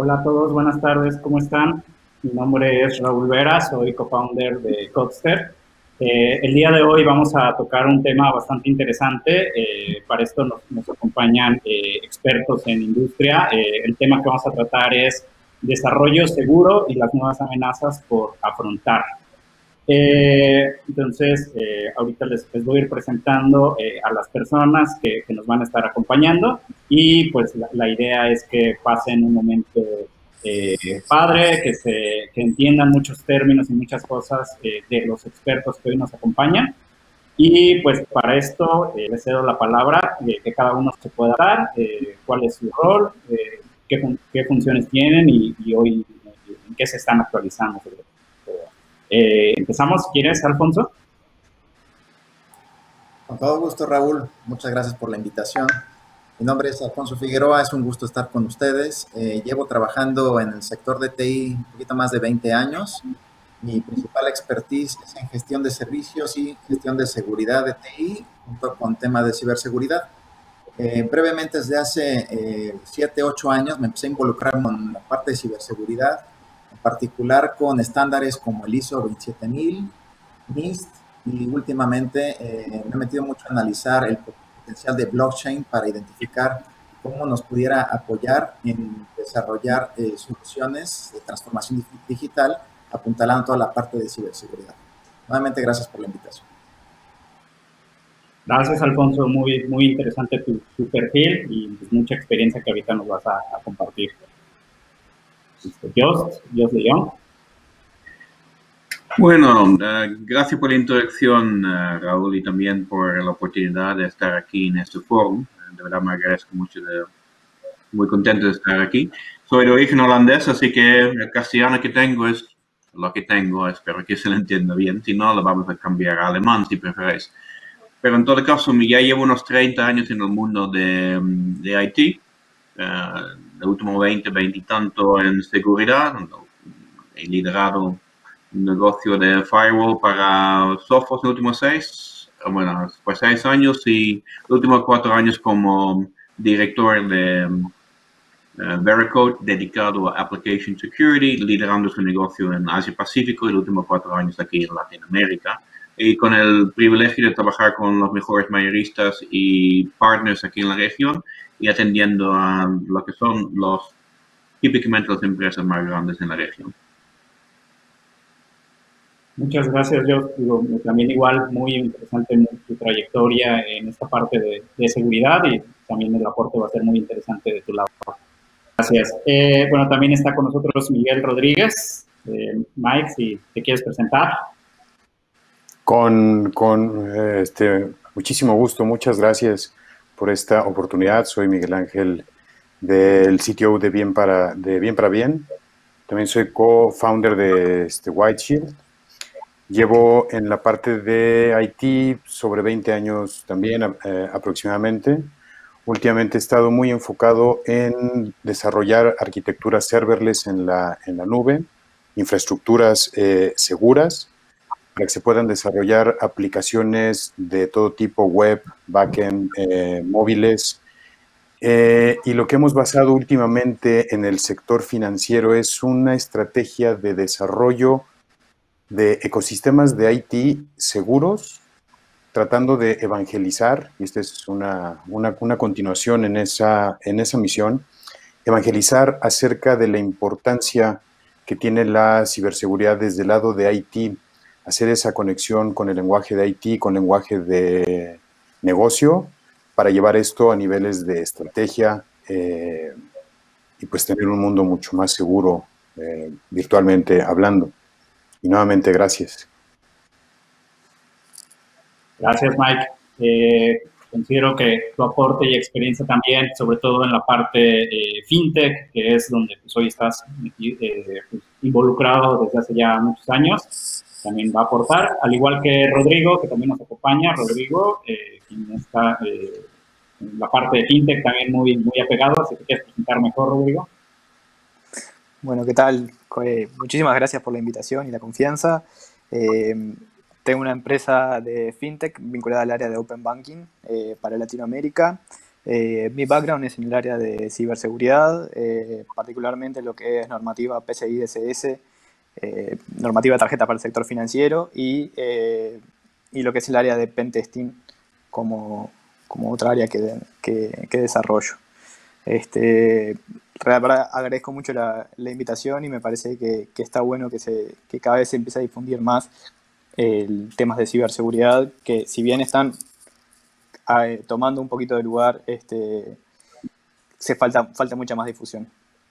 Hola a todos, buenas tardes, ¿cómo están? Mi nombre es Raúl Vera, soy co-founder de Codster. El día de hoy vamos a tocar un tema bastante interesante. Para esto nos acompañan expertos en industria. El tema que vamos a tratar es desarrollo seguro y las nuevas amenazas por afrontar. Ahorita les voy a ir presentando a las personas que nos van a estar acompañando y pues la idea es que pasen un momento padre, que entiendan muchos términos y muchas cosas de los expertos que hoy nos acompañan. Y pues para esto les cedo la palabra, que cada uno se pueda dar, cuál es su rol, qué funciones tienen y hoy en qué se están actualizando sobre todo. Empezamos, ¿quieres, Alfonso? Con todo gusto, Raúl. Muchas gracias por la invitación. Mi nombre es Alfonso Figueroa, es un gusto estar con ustedes. Llevo trabajando en el sector de TI un poquito más de 20 años. Mi principal expertise es en gestión de servicios y gestión de seguridad de TI, junto con temas de ciberseguridad. Brevemente, desde hace 7, 8 años me empecé a involucrar con la parte de ciberseguridad, en particular con estándares como el ISO 27000, NIST, y últimamente me he metido mucho a analizar el potencial de blockchain para identificar cómo nos pudiera apoyar en desarrollar soluciones de transformación digital, apuntalando toda la parte de ciberseguridad. Nuevamente, gracias por la invitación. Gracias, Alfonso. Muy interesante tu perfil y pues, mucha experiencia que ahorita nos vas a compartir. Jost de Jong. Bueno, gracias por la introducción, Raúl, y también por la oportunidad de estar aquí en este foro. De verdad me agradezco mucho, muy contento de estar aquí. Soy de origen holandés, así que el castellano que tengo es lo que tengo. Espero que se lo entienda bien. Si no, lo vamos a cambiar a alemán, si preferéis. Pero en todo caso, ya llevo unos 30 años en el mundo de IT. El último 20 y tanto en seguridad. He liderado un negocio de firewall para software en los últimos 6 años y los últimos 4 años como director de Veracode, dedicado a Application Security, liderando su negocio en Asia Pacífico y los últimos 4 años aquí en Latinoamérica. Y con el privilegio de trabajar con los mejores mayoristas y partners aquí en la región y atendiendo a lo que son típicamente las empresas más grandes en la región. Muchas gracias, yo también igual muy interesante tu trayectoria en esta parte de seguridad y también el aporte va a ser muy interesante de tu lado. Gracias. Bueno, también está con nosotros Miguel Rodríguez. Mike, si te quieres presentar. Con muchísimo gusto, muchas gracias por esta oportunidad. Soy Miguel Ángel del CTO de Bien para Bien. También soy co-founder de White Shield. Llevo en la parte de IT sobre 20 años también aproximadamente. Últimamente he estado muy enfocado en desarrollar arquitecturas serverless en la nube, infraestructuras seguras, para que se puedan desarrollar aplicaciones de todo tipo, web, backend, móviles. Y lo que hemos basado últimamente en el sector financiero es una estrategia de desarrollo de ecosistemas de IT seguros, tratando de evangelizar, y esta es una continuación en esa misión, evangelizar acerca de la importancia que tiene la ciberseguridad desde el lado de IT, hacer esa conexión con el lenguaje de IT, con el lenguaje de negocio, para llevar esto a niveles de estrategia y pues tener un mundo mucho más seguro virtualmente hablando. Y nuevamente, gracias. Gracias, Mike. Considero que tu aporte y experiencia también, sobre todo en la parte fintech, que es donde pues, hoy estás pues, involucrado desde hace ya muchos años, también va a aportar, al igual que Rodrigo, que también nos acompaña. Rodrigo, quien está en la parte de fintech también muy apegado, así que quieres presentar mejor, Rodrigo. Bueno, ¿qué tal? Muchísimas gracias por la invitación y la confianza. Tengo una empresa de fintech vinculada al área de Open Banking para Latinoamérica. Mi background es en el área de ciberseguridad, particularmente lo que es normativa PCI DSS, normativa de tarjeta para el sector financiero y lo que es el área de pentesting como otra área que desarrollo. Agradezco mucho la invitación y me parece que está bueno que cada vez se empiece a difundir más temas de ciberseguridad que, si bien están tomando un poquito de lugar, falta mucha más difusión.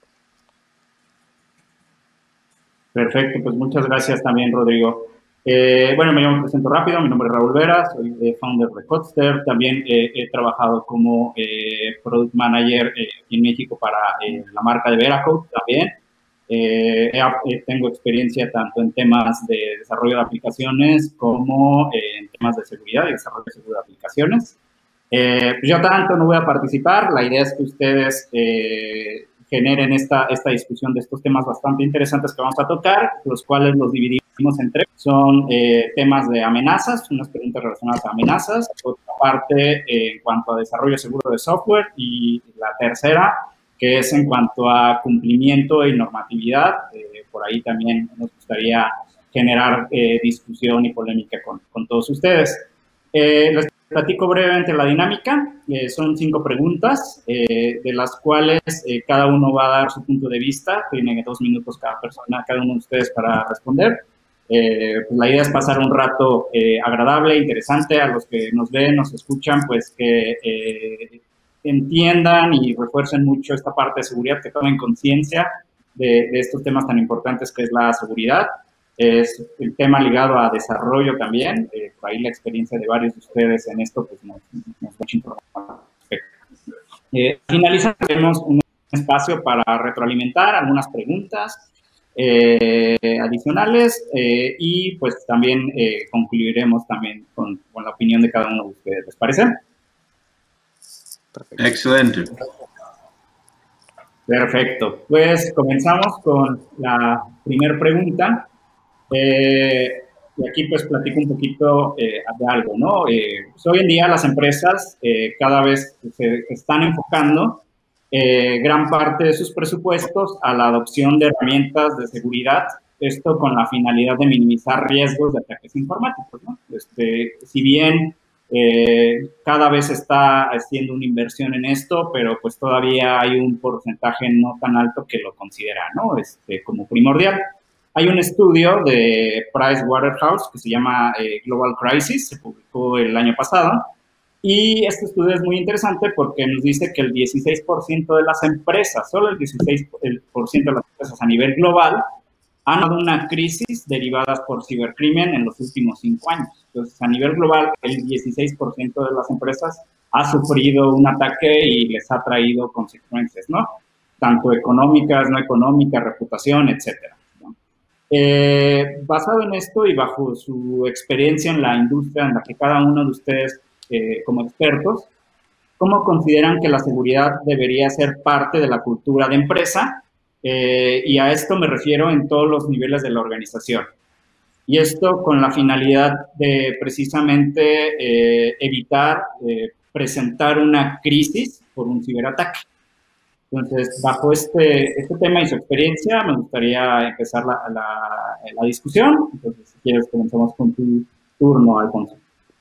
Perfecto, pues muchas gracias también, Rodrigo. Bueno, me presento rápido, mi nombre es Raúl Vera, soy founder de Hotster, también he trabajado como Product Manager en México para la marca de Veracode también. Tengo experiencia tanto en temas de desarrollo de aplicaciones como en temas de seguridad y desarrollo de seguridad de aplicaciones. Pues yo tanto no voy a participar, la idea es que ustedes generen esta discusión de estos temas bastante interesantes que vamos a tocar, los cuales los dividimos en tres. Son temas de amenazas, unas preguntas relacionadas a amenazas, otra parte en cuanto a desarrollo seguro de software y la tercera, que es en cuanto a cumplimiento y normatividad. Por ahí también nos gustaría generar discusión y polémica con todos ustedes. Les platico brevemente la dinámica. Son 5 preguntas, de las cuales cada uno va a dar su punto de vista. Tienen 2 minutos cada uno de ustedes para responder. Pues la idea es pasar un rato agradable, interesante. A los que nos ven, nos escuchan, pues que entiendan y refuercen mucho esta parte de seguridad, que tomen conciencia de estos temas tan importantes que es la seguridad. Es el tema ligado a desarrollo también, por ahí la experiencia de varios de ustedes en esto, pues nos da mucha información. Al finalizar, tenemos un espacio para retroalimentar algunas preguntas adicionales y pues también concluiremos también con la opinión de cada uno de ustedes. ¿Les parece? Perfecto. Excelente. Perfecto. Pues comenzamos con la primera pregunta. Y aquí pues platico un poquito de algo, ¿no? Pues hoy en día las empresas cada vez se están enfocando gran parte de sus presupuestos a la adopción de herramientas de seguridad, esto con la finalidad de minimizar riesgos de ataques informáticos, ¿no? Si bien cada vez está haciendo una inversión en esto, pero pues todavía hay un porcentaje no tan alto que lo considera, ¿no? Como primordial. Hay un estudio de Pricewaterhouse que se llama Global Crisis, se publicó el año pasado, y este estudio es muy interesante porque nos dice que el 16% de las empresas, solo el 16% de las empresas a nivel global, han dado una crisis derivadas por cibercrimen en los últimos 5 años. Entonces, a nivel global, el 16% de las empresas ha sufrido un ataque y les ha traído consecuencias, ¿no? Tanto económicas, no económicas, reputación, etcétera. Basado en esto y bajo su experiencia en la industria en la que cada uno de ustedes como expertos, ¿cómo consideran que la seguridad debería ser parte de la cultura de empresa? Y a esto me refiero en todos los niveles de la organización. Y esto con la finalidad de precisamente evitar presentar una crisis por un ciberataque. Entonces, bajo este tema y su experiencia, me gustaría empezar la discusión. Entonces, si quieres, comenzamos con tu turno, Alfonso.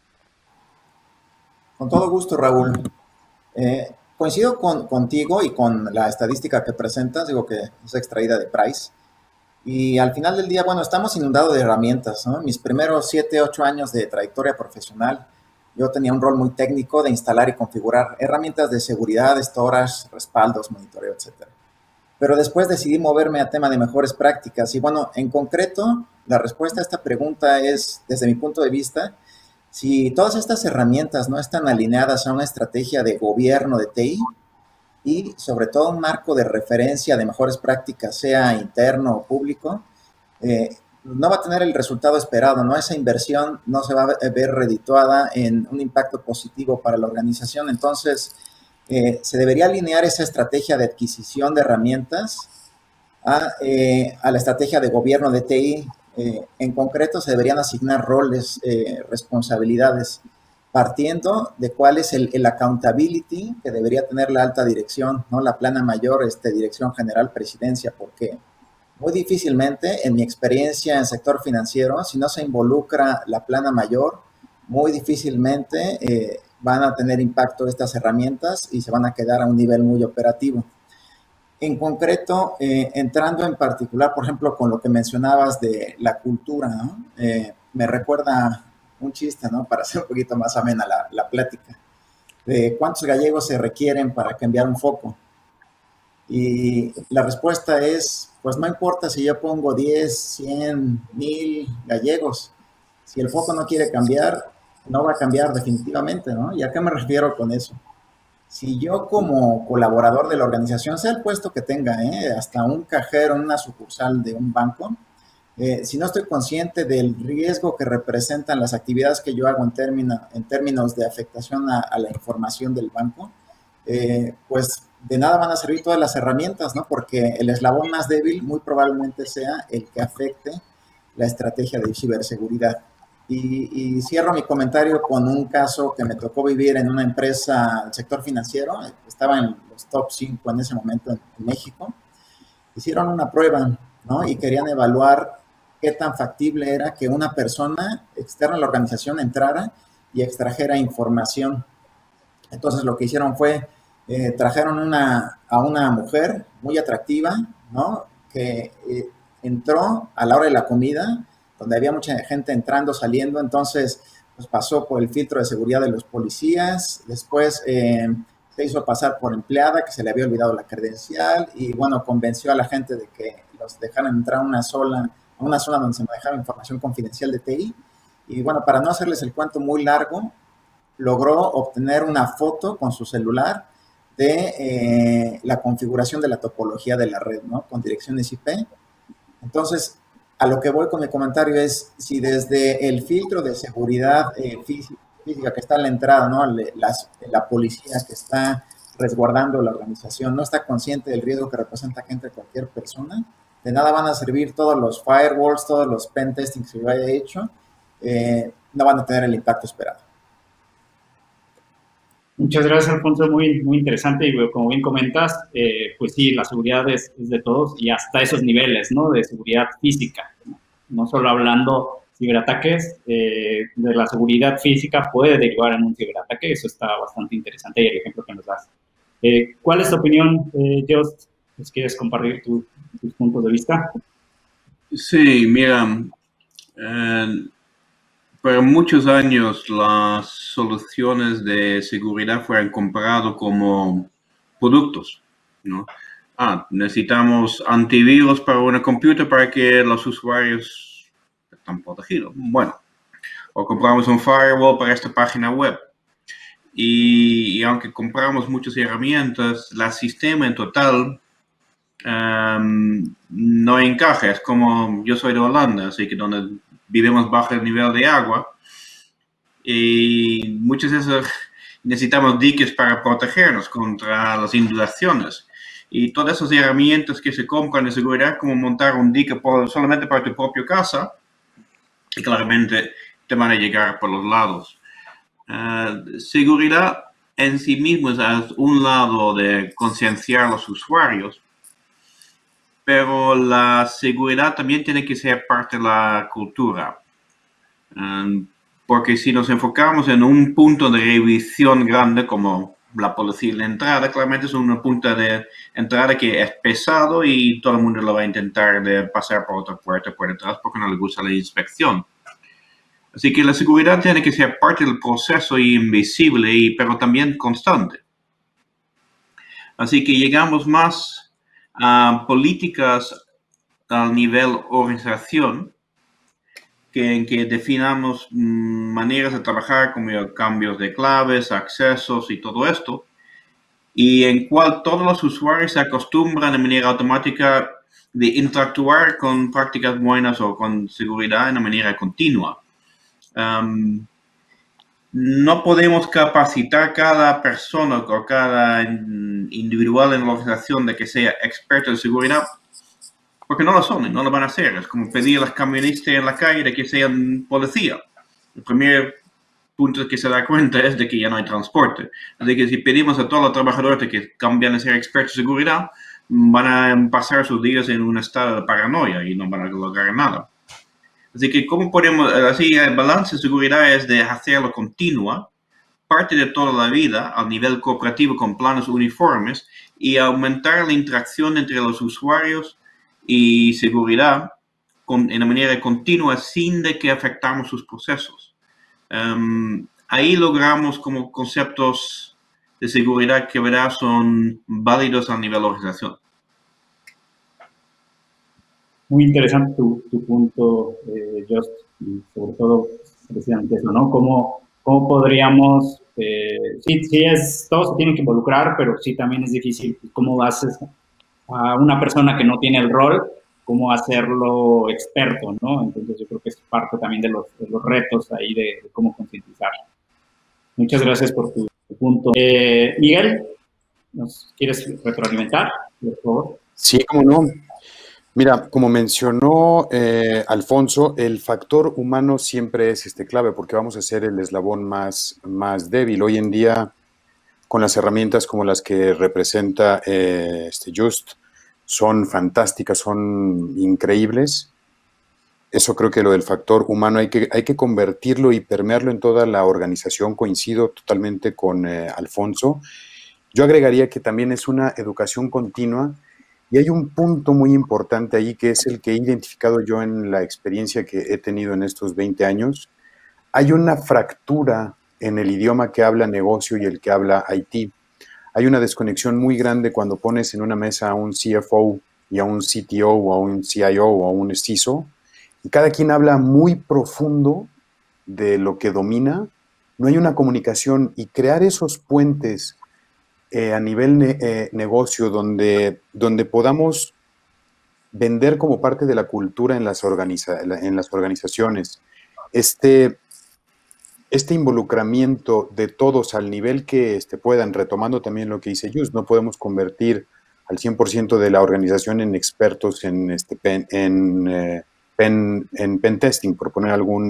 Con todo gusto, Raúl. Coincido contigo y con la estadística que presentas, digo que es extraída de Price. Y al final del día, bueno, estamos inundados de herramientas, ¿no? Mis primeros 7, 8 años de trayectoria profesional, yo tenía un rol muy técnico de instalar y configurar herramientas de seguridad, storage, respaldos, monitoreo, etc. Pero después decidí moverme a tema de mejores prácticas. Y bueno, en concreto, la respuesta a esta pregunta es, desde mi punto de vista, si todas estas herramientas no están alineadas a una estrategia de gobierno de TI y sobre todo un marco de referencia de mejores prácticas, sea interno o público, no va a tener el resultado esperado, ¿no? Esa inversión no se va a ver redituada en un impacto positivo para la organización. Entonces, se debería alinear esa estrategia de adquisición de herramientas a la estrategia de gobierno de TI. En concreto, se deberían asignar roles, responsabilidades. partiendo de cuál es el accountability que debería tener la alta dirección, ¿no? La plana mayor, dirección general, presidencia, porque muy difícilmente, en mi experiencia en sector financiero, si no se involucra la plana mayor, muy difícilmente van a tener impacto estas herramientas y se van a quedar a un nivel muy operativo. En concreto, entrando en particular, por ejemplo, con lo que mencionabas de la cultura, ¿no? Me recuerda un chiste, ¿no? Para hacer un poquito más amena la plática, de cuántos gallegos se requieren para cambiar un foco. Y la respuesta es, pues no importa si yo pongo 10, 100, 1000 gallegos. Si el foco no quiere cambiar, no va a cambiar definitivamente, ¿no? ¿Y a qué me refiero con eso? Si yo como colaborador de la organización, sea el puesto que tenga, hasta un cajero en una sucursal de un banco, si no estoy consciente del riesgo que representan las actividades que yo hago en términos de afectación a la información del banco, pues de nada van a servir todas las herramientas, ¿no? Porque el eslabón más débil muy probablemente sea el que afecte la estrategia de ciberseguridad. Y cierro mi comentario con un caso que me tocó vivir en una empresa del sector financiero. Estaba en los top 5 en ese momento en México. Hicieron una prueba, ¿no? Y querían evaluar qué tan factible era que una persona externa a la organización entrara y extrajera información. Entonces lo que hicieron fue, trajeron a una mujer muy atractiva, ¿no? Que entró a la hora de la comida, donde había mucha gente entrando, saliendo, entonces pues pasó por el filtro de seguridad de los policías, después se hizo pasar por empleada, que se le había olvidado la credencial, y bueno, convenció a la gente de que los dejaran entrar a una zona donde se manejaba información confidencial de TI, y bueno, para no hacerles el cuento muy largo, logró obtener una foto con su celular de la configuración de la topología de la red, ¿no? Con direcciones IP. Entonces, a lo que voy con mi comentario es, si desde el filtro de seguridad física que está en la entrada, ¿no? La policía que está resguardando la organización no está consciente del riesgo que representa que entre cualquier persona, de nada van a servir todos los firewalls, todos los pen testings que yo haya hecho, no van a tener el impacto esperado. Muchas gracias, Alfonso, muy interesante, y como bien comentas, pues sí, la seguridad es de todos y hasta esos niveles, ¿no? De seguridad física, no solo hablando ciberataques, de la seguridad física puede derivar en un ciberataque, eso está bastante interesante y el ejemplo que nos das. ¿Cuál es tu opinión, Jost? ¿Les quieres compartir tus puntos de vista? Sí, mira, por muchos años las soluciones de seguridad fueron compradas como productos, ¿no? Necesitamos antivirus para una computadora para que los usuarios estén protegidos. Bueno, o compramos un firewall para esta página web. Y aunque compramos muchas herramientas, el sistema en total no encaja. Es como, yo soy de Holanda, así que donde vivimos bajo el nivel de agua y muchas veces necesitamos diques para protegernos contra las inundaciones. Y todas esas herramientas que se compran de seguridad, como montar un dique solamente para tu propia casa, y claramente te van a llegar por los lados. Seguridad en sí mismo es un lado de concienciar a los usuarios, pero la seguridad también tiene que ser parte de la cultura. Porque si nos enfocamos en un punto de revisión grande como la policía en la entrada, claramente es una punta de entrada que es pesado y todo el mundo lo va a intentar de pasar por otra puerta por detrás porque no le gusta la inspección. Así que la seguridad tiene que ser parte del proceso y invisible, pero también constante. Así que llegamos más a políticas a nivel organización en que definamos maneras de trabajar como cambios de claves, accesos y todo esto, y en cual todos los usuarios se acostumbran de manera automática de interactuar con prácticas buenas o con seguridad de manera continua. No podemos capacitar cada persona o cada individual en la organización de que sea experto en seguridad, porque no lo son y no lo van a hacer. Es como pedir a los camionistas en la calle de que sean policía. El primer punto que se da cuenta es de que ya no hay transporte. Así que si pedimos a todos los trabajadores que cambian a ser expertos en seguridad, van a pasar sus días en un estado de paranoia y no van a lograr nada. Así que, ¿cómo podemos, así el balance de seguridad es de hacerlo continua, parte de toda la vida, a nivel cooperativo con planes uniformes, y aumentar la interacción entre los usuarios y seguridad en una manera continua sin de que afectamos sus procesos. Ahí logramos como conceptos de seguridad que ¿verdad? Son válidos a nivel de organización. Muy interesante tu punto, Just, y sobre todo precisamente eso, ¿no? ¿Cómo podríamos, todos se tienen que involucrar, pero sí también es difícil, ¿cómo haces a una persona que no tiene el rol, cómo hacerlo experto, ¿no? Entonces yo creo que es parte también de los retos ahí de cómo concientizar. Muchas gracias por tu punto. Miguel, ¿nos quieres retroalimentar, por favor? Sí, cómo no. Mira, como mencionó Alfonso, el factor humano siempre es clave porque vamos a ser el eslabón más débil. Hoy en día, con las herramientas como las que representa Just, son fantásticas, son increíbles. Eso creo que lo del factor humano hay que convertirlo y permearlo en toda la organización. Coincido totalmente con Alfonso. Yo agregaría que también es una educación continua. Y hay un punto muy importante ahí que es el que he identificado yo en la experiencia que he tenido en estos 20 años. Hay una fractura en el idioma que habla negocio y el que habla IT. Hay una desconexión muy grande cuando pones en una mesa a un CFO y a un CTO o a un CIO o a un CISO y cada quien habla muy profundo de lo que domina. No hay una comunicación y crear esos puentes a nivel negocio donde podamos vender como parte de la cultura en las organizaciones este involucramiento de todos al nivel que puedan, retomando también lo que dice Just, no podemos convertir al 100% de la organización en expertos en pen testing, por poner algún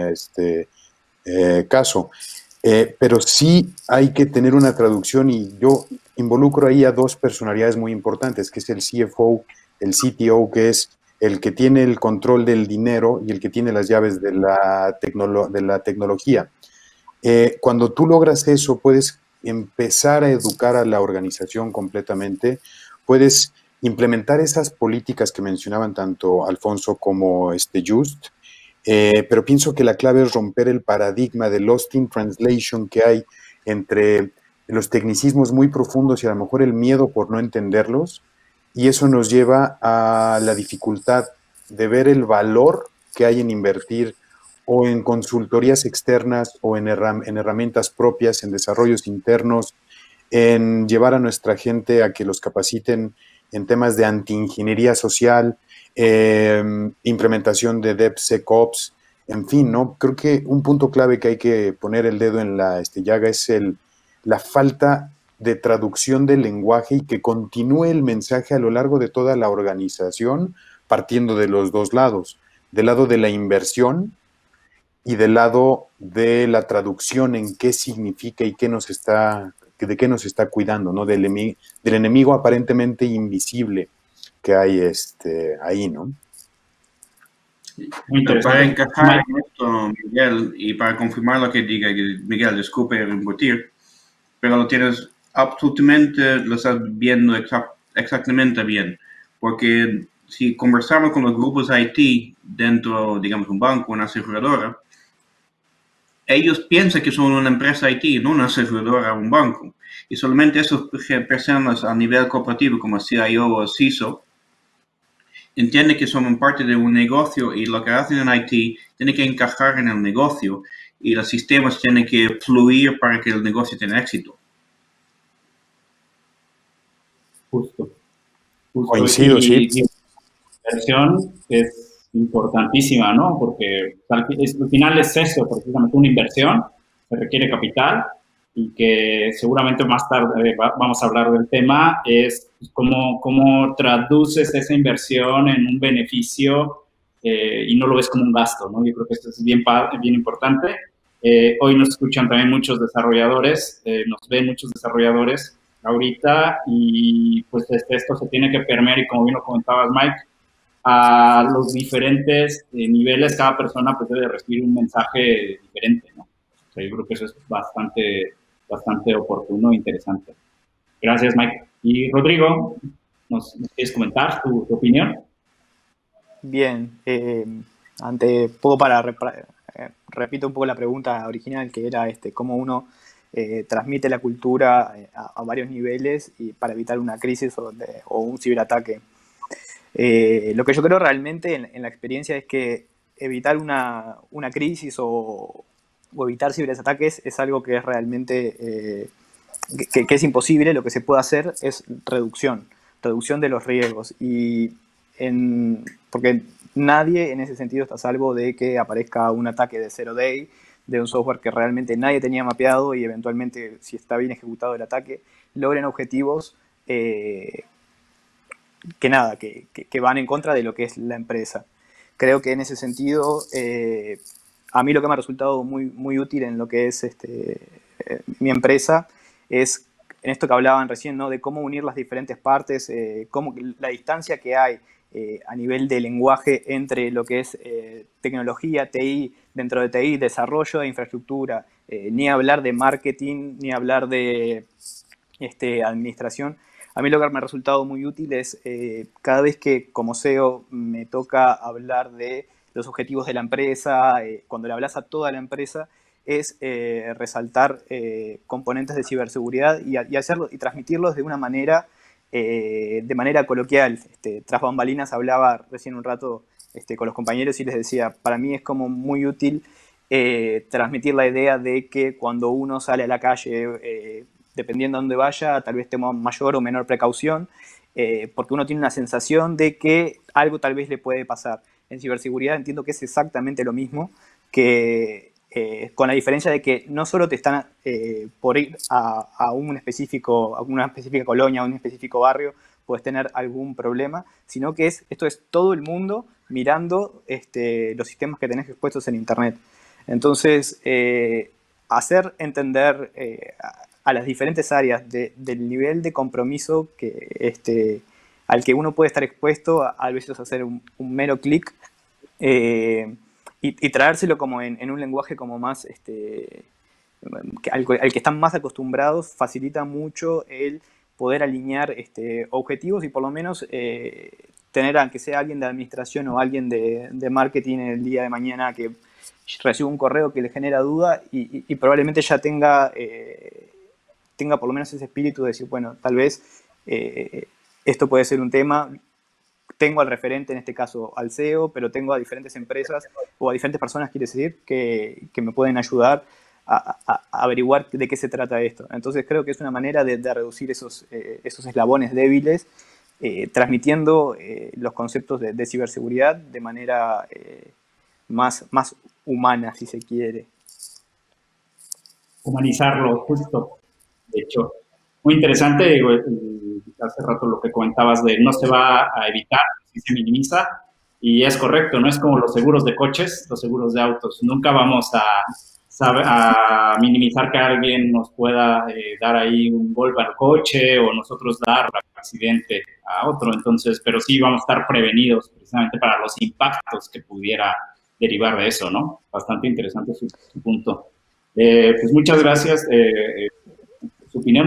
caso. Pero sí hay que tener una traducción y yo involucro ahí a dos personalidades muy importantes, que es el CFO, el CTO, que es el que tiene el control del dinero y el que tiene las llaves de la tecnología. Cuando tú logras eso, puedes empezar a educar a la organización completamente, puedes implementar esas políticas que mencionaban tanto Alfonso como Just, pero pienso que la clave es romper el paradigma de lost in translation que hay entre los tecnicismos muy profundos y a lo mejor el miedo por no entenderlos, y eso nos lleva a la dificultad de ver el valor que hay en invertir o en consultorías externas o en herramientas propias, en desarrollos internos, en llevar a nuestra gente a que los capaciten en temas de anti-ingeniería social, implementación de DevSecOps, en fin, ¿no? Creo que un punto clave que hay que poner el dedo en la llaga es la falta de traducción del lenguaje y que continúe el mensaje a lo largo de toda la organización, partiendo de los dos lados, del lado de la inversión y del lado de la traducción en qué significa y de qué nos está cuidando, ¿no? Del enemigo aparentemente invisible que hay ahí, ¿no? Para encajar en esto, Miguel, y para confirmar lo que diga Miguel, disculpe repetir, pero lo tienes absolutamente, lo estás viendo exactamente bien, porque si conversamos con los grupos IT dentro, digamos, un banco, una aseguradora, ellos piensan que son una empresa IT, no una aseguradora o un banco, y solamente esas personas a nivel corporativo como CIO o CISO entienden que son parte de un negocio y lo que hacen en IT tiene que encajar en el negocio y los sistemas tienen que fluir para que el negocio tenga éxito. Justo. Coincido, sí. Y la inversión es importantísima, ¿no? Porque al final es eso, precisamente una inversión, se requiere capital y que seguramente más tarde vamos a hablar del tema, es cómo traduces esa inversión en un beneficio y no lo ves como un gasto, ¿no? Yo creo que esto es bien importante. Hoy nos escuchan también muchos desarrolladores, nos ven muchos desarrolladores ahorita y pues esto se tiene que permear y como bien lo comentabas, Mike, a los diferentes niveles, cada persona pues debe recibir un mensaje diferente, ¿no? O sea, yo creo que eso es bastante oportuno e interesante. Gracias, Mike. Y Rodrigo, ¿nos quieres comentar tu opinión? Bien, repito un poco la pregunta original, que era cómo uno transmite la cultura a varios niveles y para evitar una crisis o un ciberataque. Lo que yo creo realmente en la experiencia es que evitar una crisis o evitar ciberataques es algo que es realmente que es imposible. Lo que se puede hacer es reducción de los riesgos porque nadie en ese sentido está a salvo de que aparezca un ataque de zero day de un software que realmente nadie tenía mapeado y eventualmente, si está bien ejecutado el ataque, logren objetivos que van en contra de lo que es la empresa. Creo que en ese sentido, a mí lo que me ha resultado muy, muy útil en lo que es mi empresa es en esto que hablaban recién, ¿no? De cómo unir las diferentes partes, cómo la distancia que hay a nivel de lenguaje entre lo que es tecnología, TI, dentro de TI, desarrollo de infraestructura, ni hablar de marketing, ni hablar de administración. A mí lo que me ha resultado muy útil es cada vez que como CEO me toca hablar de los objetivos de la empresa, cuando le hablas a toda la empresa, es resaltar componentes de ciberseguridad y hacerlo y transmitirlos de manera coloquial. Tras bambalinas hablaba recién un rato con los compañeros y les decía, para mí es como muy útil transmitir la idea de que cuando uno sale a la calle, dependiendo de dónde vaya, tal vez tenga mayor o menor precaución, porque uno tiene una sensación de que algo tal vez le puede pasar. En ciberseguridad entiendo que es exactamente lo mismo, con la diferencia de que no solo te están por ir a una específica colonia, a un específico barrio, puedes tener algún problema, sino que esto es todo el mundo mirando los sistemas que tenés expuestos en Internet. Entonces, hacer entender a las diferentes áreas del nivel de compromiso al que uno puede estar expuesto, a veces hacer un mero clic, y traérselo como en un lenguaje como más al que están más acostumbrados, facilita mucho el poder alinear objetivos y por lo menos tener, aunque sea alguien de administración o alguien de marketing el día de mañana que recibe un correo que le genera duda y probablemente ya tenga por lo menos ese espíritu de decir, bueno, tal vez esto puede ser un tema. Tengo al referente, en este caso al CEO, pero tengo a diferentes empresas o a diferentes personas, quiere decir, que me pueden ayudar a averiguar de qué se trata esto. Entonces creo que es una manera de reducir esos eslabones débiles, transmitiendo los conceptos de ciberseguridad de manera más humana, si se quiere. Humanizarlo, justo. De hecho, muy interesante, digo, hace rato lo que comentabas de no se va a evitar, si se minimiza, y es correcto, no es como los seguros de coches, los seguros de autos, nunca vamos a minimizar que alguien nos pueda dar ahí un golpe al coche o nosotros dar accidente a otro, entonces, pero sí vamos a estar prevenidos precisamente para los impactos que pudiera derivar de eso, ¿no? Bastante interesante su punto. Pues muchas gracias. Su opinión.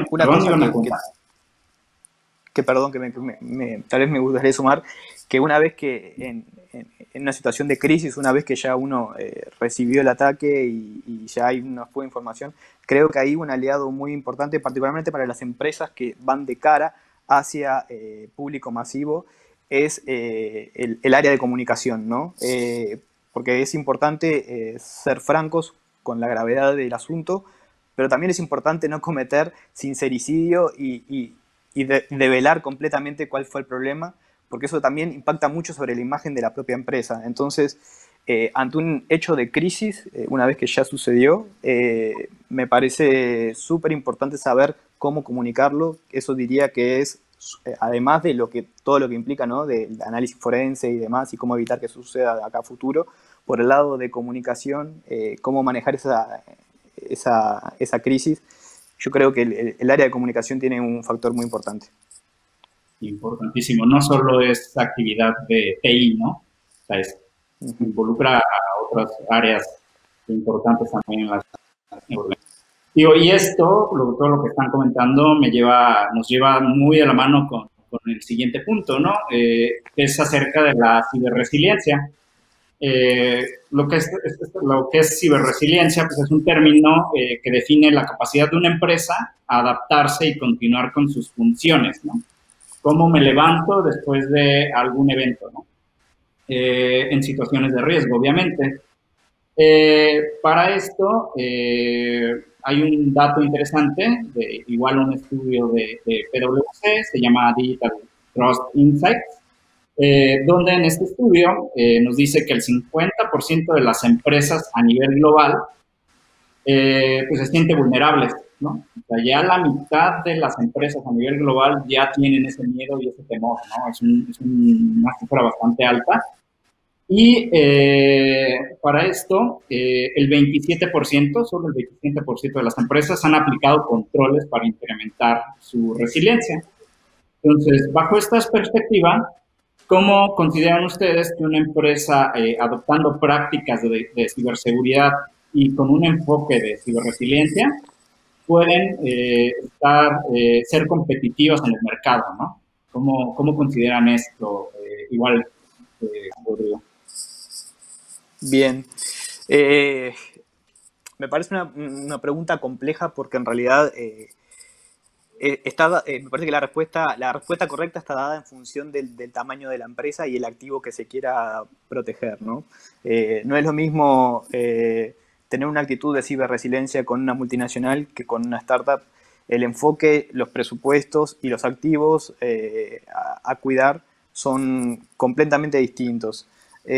Perdón, tal vez me gustaría sumar que una vez que en una situación de crisis, una vez que ya uno recibió el ataque y ya hay una fuga de información, creo que hay un aliado muy importante, particularmente para las empresas que van de cara hacia público masivo, es el área de comunicación, ¿no? Porque es importante ser francos con la gravedad del asunto, pero también es importante no cometer sincericidio y develar completamente cuál fue el problema, porque eso también impacta mucho sobre la imagen de la propia empresa. Entonces, ante un hecho de crisis, una vez que ya sucedió, me parece súper importante saber cómo comunicarlo. Eso diría que es, además de todo lo que implica, ¿no? Del análisis forense y demás, y cómo evitar que suceda acá a futuro, por el lado de comunicación, cómo manejar esa crisis, yo creo que el área de comunicación tiene un factor muy importante. Importantísimo. No solo es actividad de TI, ¿no? O sea, involucra a otras áreas importantes también en las organizaciones. Y esto, todo lo que están comentando, nos lleva muy de la mano con el siguiente punto, ¿no? Es acerca de la ciberresiliencia. Lo que es ciberresiliencia, pues es un término que define la capacidad de una empresa a adaptarse y continuar con sus funciones, ¿no? ¿Cómo me levanto después de algún evento, ¿no? En situaciones de riesgo, obviamente. Para esto, hay un dato interesante, igual un estudio de PwC, se llama Digital Trust Insights, donde en este estudio nos dice que el 50% de las empresas a nivel global pues se sienten vulnerables, ¿no? O sea, ya la mitad de las empresas a nivel global ya tienen ese miedo y ese temor, ¿no? Es una cifra bastante alta. Y para esto, el 27%, solo el 27% de las empresas han aplicado controles para incrementar su resiliencia. Entonces, bajo esta perspectiva, ¿cómo consideran ustedes que una empresa adoptando prácticas de ciberseguridad y con un enfoque de ciberresiliencia pueden ser competitivas en el mercado, ¿no? ¿Cómo consideran esto? Igual, Rodrigo. Bien. Me parece una pregunta compleja porque en realidad me parece que la respuesta correcta está dada en función del tamaño de la empresa y el activo que se quiera proteger, ¿no? No es lo mismo tener una actitud de ciberresiliencia con una multinacional que con una startup. El enfoque, los presupuestos y los activos a cuidar son completamente distintos.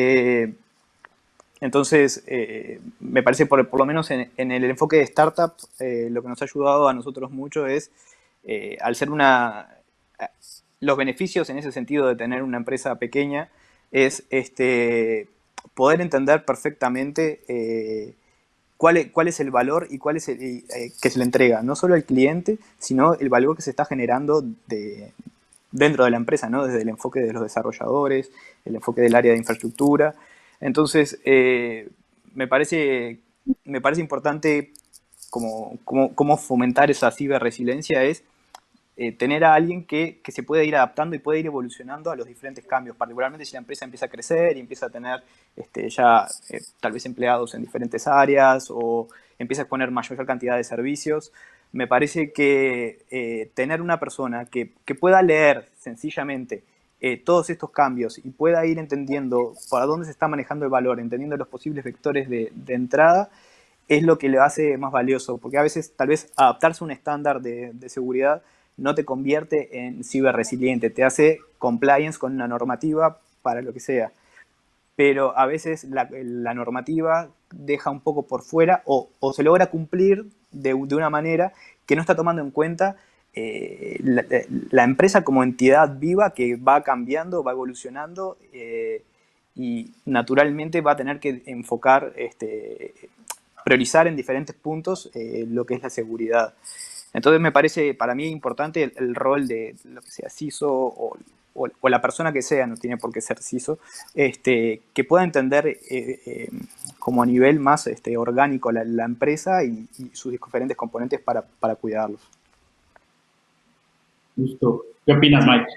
Entonces, me parece por lo menos en el enfoque de startup, lo que nos ha ayudado a nosotros mucho es, al ser los beneficios en ese sentido de tener una empresa pequeña, es poder entender perfectamente cuál es el valor y cuál es que se le entrega, no solo al cliente, sino el valor que se está generando dentro de la empresa, ¿no? Desde el enfoque de los desarrolladores, el enfoque del área de infraestructura. Entonces, me parece importante cómo fomentar esa ciberresiliencia es tener a alguien que se pueda ir adaptando y pueda ir evolucionando a los diferentes cambios, particularmente si la empresa empieza a crecer y empieza a tener tal vez empleados en diferentes áreas o empieza a exponer mayor cantidad de servicios. Me parece que tener una persona que pueda leer sencillamente todos estos cambios y pueda ir entendiendo para dónde se está manejando el valor, entendiendo los posibles vectores de entrada, es lo que le hace más valioso, porque a veces tal vez adaptarse a un estándar de seguridad no te convierte en ciberresiliente, te hace compliance con una normativa para lo que sea, pero a veces la normativa deja un poco por fuera o se logra cumplir de una manera que no está tomando en cuenta la empresa como entidad viva que va cambiando, va evolucionando y naturalmente va a tener que enfocar, priorizar en diferentes puntos lo que es la seguridad. Entonces me parece para mí importante el rol de lo que sea CISO o la persona que sea, no tiene por qué ser CISO, que pueda entender como a nivel más orgánico la empresa y sus diferentes componentes para cuidarlos. Justo. ¿Qué opinas, Mike?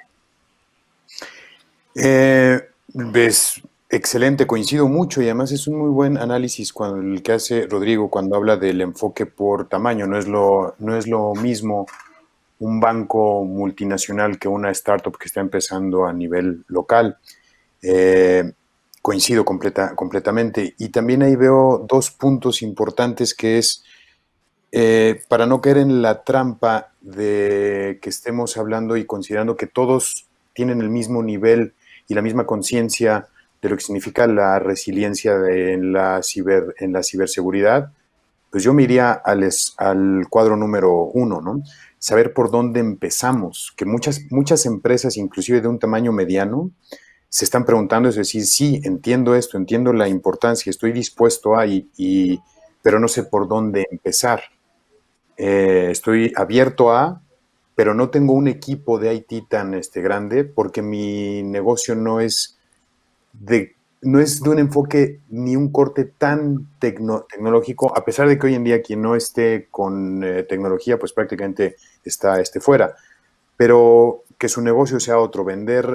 Es excelente, coincido mucho y además es un muy buen análisis el que hace Rodrigo cuando habla del enfoque por tamaño. No es lo mismo un banco multinacional que una startup que está empezando a nivel local. Coincido completamente. Y también ahí veo dos puntos importantes que es para no caer en la trampa de que estemos hablando y considerando que todos tienen el mismo nivel y la misma conciencia de lo que significa la resiliencia en la ciberseguridad, pues yo me iría al cuadro número 1, ¿no? Saber por dónde empezamos, que muchas empresas, inclusive de un tamaño mediano, se están preguntando, es decir, sí, entiendo esto, entiendo la importancia, estoy dispuesto a, pero no sé por dónde empezar. Estoy abierto a, pero no tengo un equipo de IT tan grande porque mi negocio no es de un enfoque ni un corte tan tecnológico, a pesar de que hoy en día quien no esté con tecnología, pues prácticamente está fuera. Pero que su negocio sea otro, vender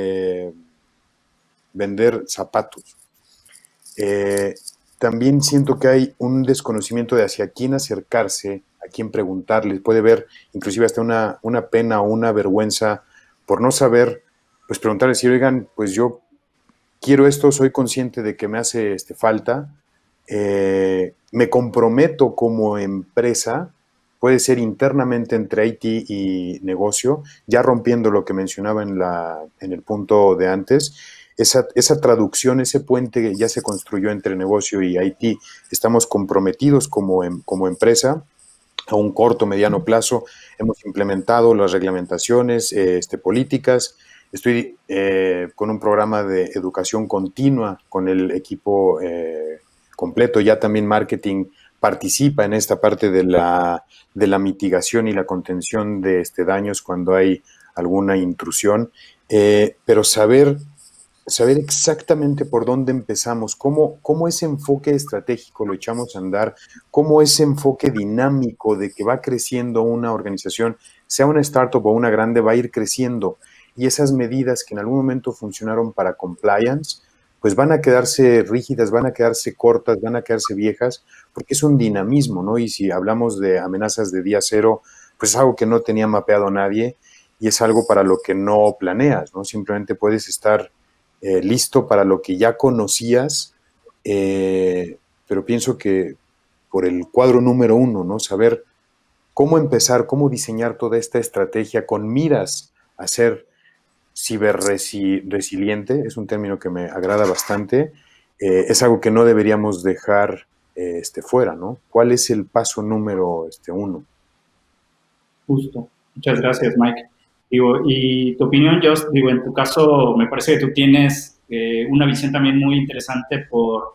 zapatos. También siento que hay un desconocimiento de hacia quién acercarse, a quién preguntarle. Puede haber inclusive hasta una pena o una vergüenza por no saber, pues preguntarle si, oigan, pues yo quiero esto, soy consciente de que me hace falta, me comprometo como empresa, puede ser internamente entre IT y negocio, ya rompiendo lo que mencionaba en el punto de antes, esa traducción, ese puente ya se construyó entre negocio y IT, estamos comprometidos como empresa, a un corto, mediano plazo, hemos implementado las reglamentaciones, políticas. Estoy con un programa de educación continua con el equipo completo. Ya también marketing participa en esta parte de la mitigación y la contención de daños cuando hay alguna intrusión. Pero saber exactamente por dónde empezamos, cómo ese enfoque estratégico lo echamos a andar, cómo ese enfoque dinámico de que va creciendo una organización, sea una startup o una grande, va a ir creciendo. Y esas medidas que en algún momento funcionaron para compliance, pues van a quedarse rígidas, van a quedarse cortas, van a quedarse viejas, porque es un dinamismo, ¿no? Y si hablamos de amenazas de día cero, pues es algo que no tenía mapeado nadie y es algo para lo que no planeas, ¿no? Simplemente puedes estar listo para lo que ya conocías, pero pienso que por el cuadro número 1, ¿no? Saber cómo empezar, cómo diseñar toda esta estrategia con miras a ser ciberresiliente, es un término que me agrada bastante, es algo que no deberíamos dejar fuera, ¿no? ¿Cuál es el paso número 1? Justo. Muchas gracias, Mike. Y tu opinión, Josh, en tu caso me parece que tú tienes una visión también muy interesante por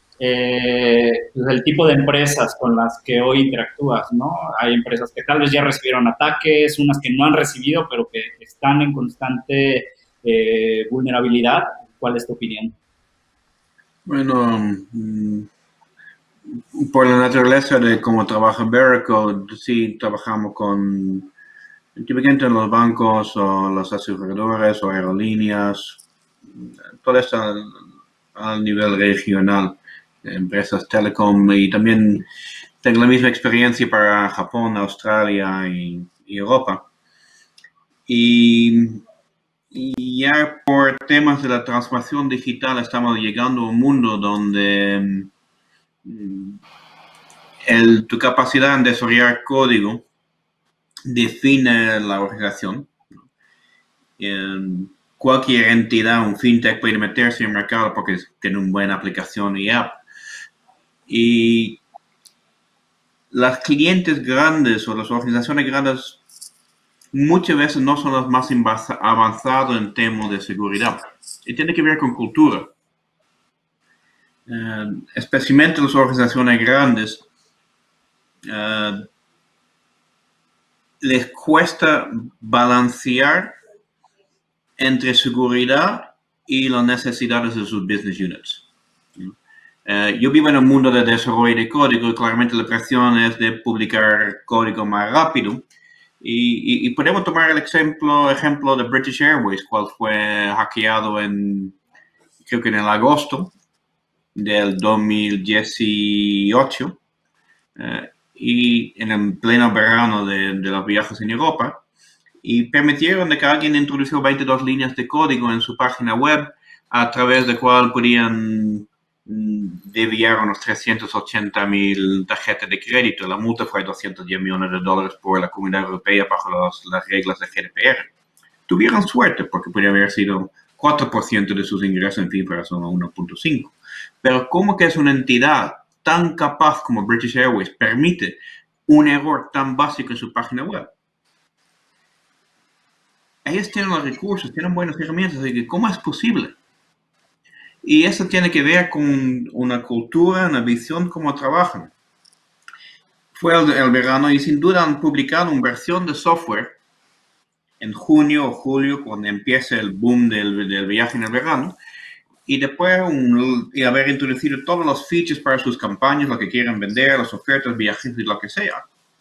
pues el tipo de empresas con las que hoy interactúas, ¿no? Hay empresas que tal vez ya recibieron ataques, unas que no han recibido, pero que están en constante vulnerabilidad. ¿Cuál es tu opinión? Bueno, por la naturaleza de cómo trabaja Veracode, sí trabajamos con típicamente los bancos o los aseguradores o aerolíneas, todo esto al nivel regional, empresas telecom, y también tengo la misma experiencia para Japón, Australia y Europa. Y ya por temas de la transformación digital estamos llegando a un mundo donde tu capacidad en desarrollar código define la organización. Cualquier entidad, un fintech, puede meterse en el mercado porque tiene una buena aplicación y app. Y las clientes grandes o las organizaciones grandes muchas veces no son las más avanzadas en temas de seguridad. Y tiene que ver con cultura. Especialmente las organizaciones grandes, les cuesta balancear entre seguridad y las necesidades de sus business units. Yo vivo en un mundo de desarrollo de código y claramente la presión es de publicar código más rápido. Y podemos tomar el ejemplo de British Airways, cual fue hackeado creo que en el agosto del 2018, y en el pleno verano de los viajes en Europa, y permitieron de que alguien introdujo 22 líneas de código en su página web, a través de cual podían desviar unos 380.000 tarjetas de crédito. La multa fue $210 millones por la Comunidad Europea bajo las reglas de GDPR. Tuvieron suerte porque podría haber sido 4% de sus ingresos, en fin, pero solo 1.5%. Pero ¿cómo que es una entidad tan capaz como British Airways permite un error tan básico en su página web? ellos tienen los recursos, tienen buenas herramientas, así que ¿cómo es posible? Y eso tiene que ver con una cultura, una visión, cómo trabajan. Fue el verano y sin duda han publicado una versión de software en junio o julio, cuando empieza el boom del viaje en el verano, y después haber introducido todos los features para sus campañas, lo que quieren vender, las ofertas, viajes y lo que sea.